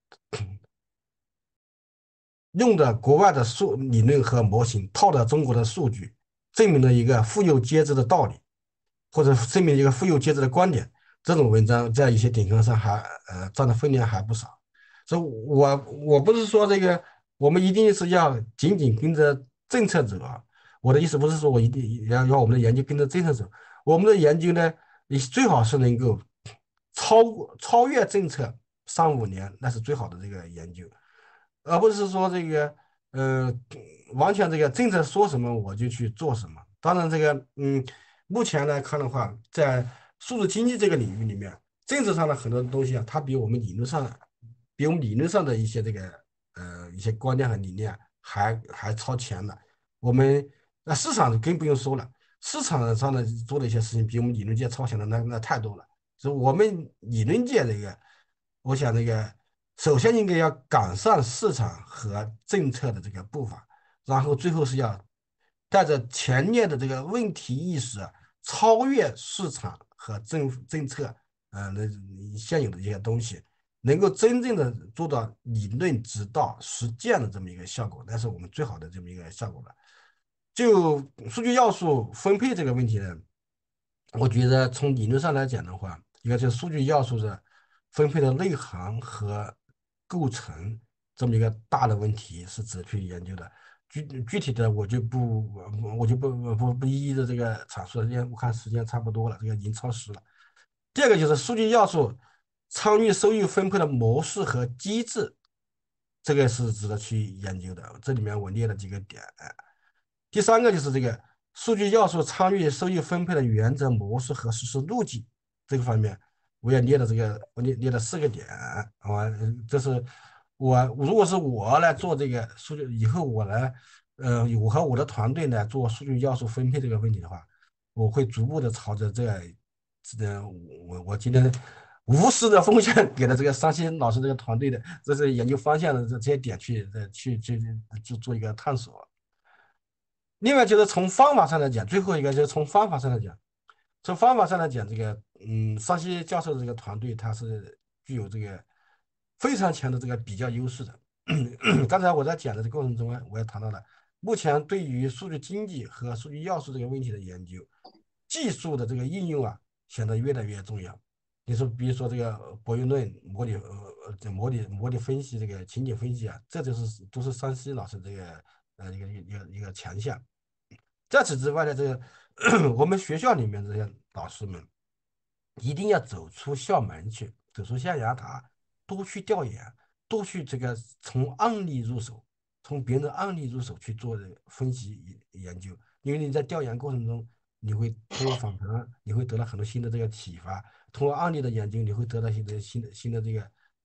用的国外的理论和模型套的中国的数据，证明了一个妇幼皆知的道理，或者证明一个妇幼皆知的观点。这种文章在一些顶刊上占的分量还不少。所以我不是说这个我们一定是要紧紧跟着政策走啊。我的意思不是说我一定要我们的研究跟着政策走，我们的研究呢，你最好是能够超越政策3、5年，那是最好的这个研究。而不是说这个呃完全这个政策说什么我就去做什么。当然，这个目前来看的话，在数字经济这个领域里面，政治上的很多东西啊，它比我们理论上的一些这个一些观念和理念还超前了。我们那市场更不用说了，市场上的做的一些事情比我们理论界超前的那太多了。所以我们理论界这个，我想这个首先应该要赶上市场和政策的这个步伐，然后最后是要带着强烈的这个问题意识啊，超越市场和政策，那现有的这些东西，能够真正的做到理论指导实践的这么一个效果，那是我们最好的这么一个效果了。就数据要素分配这个问题呢，我觉得从理论上来讲的话，一个就是数据要素的分配的内涵和构成这么一个大的问题是值得去研究的。具体的我就不一一的这个阐述了，因为我看时间差不多了，这个已经超时了。第二个就是数据要素参与收益分配的模式和机制，这个是值得去研究的。这里面我列了几个点。第三个就是这个数据要素参与收益分配的原则、模式和实施路径这个方面，我也列了我列了4个点。这是如果是我来做这个数据以后，我和我的团队来做数据要素分配这个问题的话，我会逐步的朝着我今天无私的奉献给了这个桑西老师这个团队的这是研究方向的这些点去做一个探索。另外就是从方法上来讲，最后一个就是从方法上来讲，从方法上来讲，这个桑西教授的这个团队，它是具有这个非常强的这个比较优势的。刚才我在讲的这个过程中，我也谈到了，目前对于数据经济和数据要素这个问题的研究，技术的这个应用啊，显得越来越重要。你说，比如说这个博弈论、模拟分析、这个情景分析啊，这都是桑西老师这个一个强项。在此之外呢，这个我们学校里面这些老师们一定要走出校门去，走出象牙塔，多去调研，多去这个从案例入手，从别人的案例入手去做这个分析研究。因为你在调研过程中，你会通过访谈，你会得到很多新的这个启发；通过案例的研究，你会得到新的这个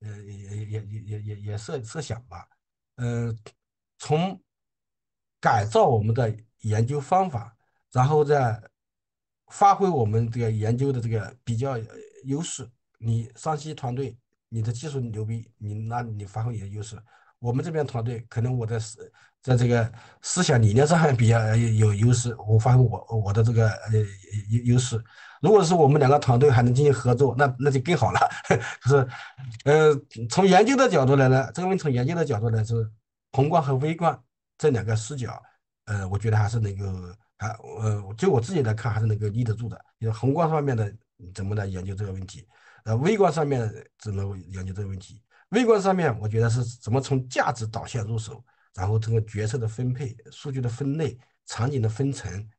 也设想吧。呃，从改造我们的研究方法，然后再发挥我们这个研究的这个比较优势。你上溪团队，你的技术牛逼，你发挥你的优势。我们这边团队可能在这个思想理念上还比较有优势，我发挥我的这个优势。如果是我们两个团队还能进行合作，那就更好了。就是呃，从研究的角度来呢，这个问题从研究的角度来是宏观和微观这两个视角，我觉得还是能够就我自己来看，还是能够立得住的。就是宏观方面的怎么来研究这个问题，微观上面怎么研究这个问题。微观上面，我觉得是怎么从价值导向入手，然后通过决策的分配、数据的分类， 场景的分层，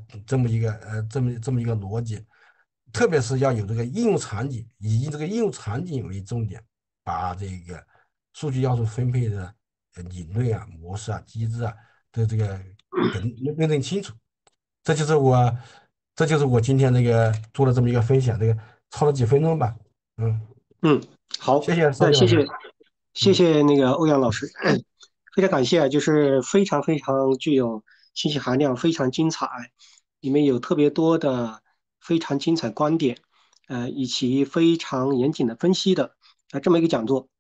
这么一个逻辑，特别是要有这个应用场景，以这个应用场景为重点，把这个数据要素分配的理论啊、模式啊、机制啊的这个给认证清楚。这就是我，这就是我今天这个做的这么一个分享，这个超了几分钟吧。嗯， 嗯，好， 谢谢邵那谢谢军老师。嗯。 那个欧阳老师，非常感谢啊，就是非常非常具有信息含量，非常精彩，里面有特别多的非常精彩观点，以及非常严谨的分析的这么一个讲座。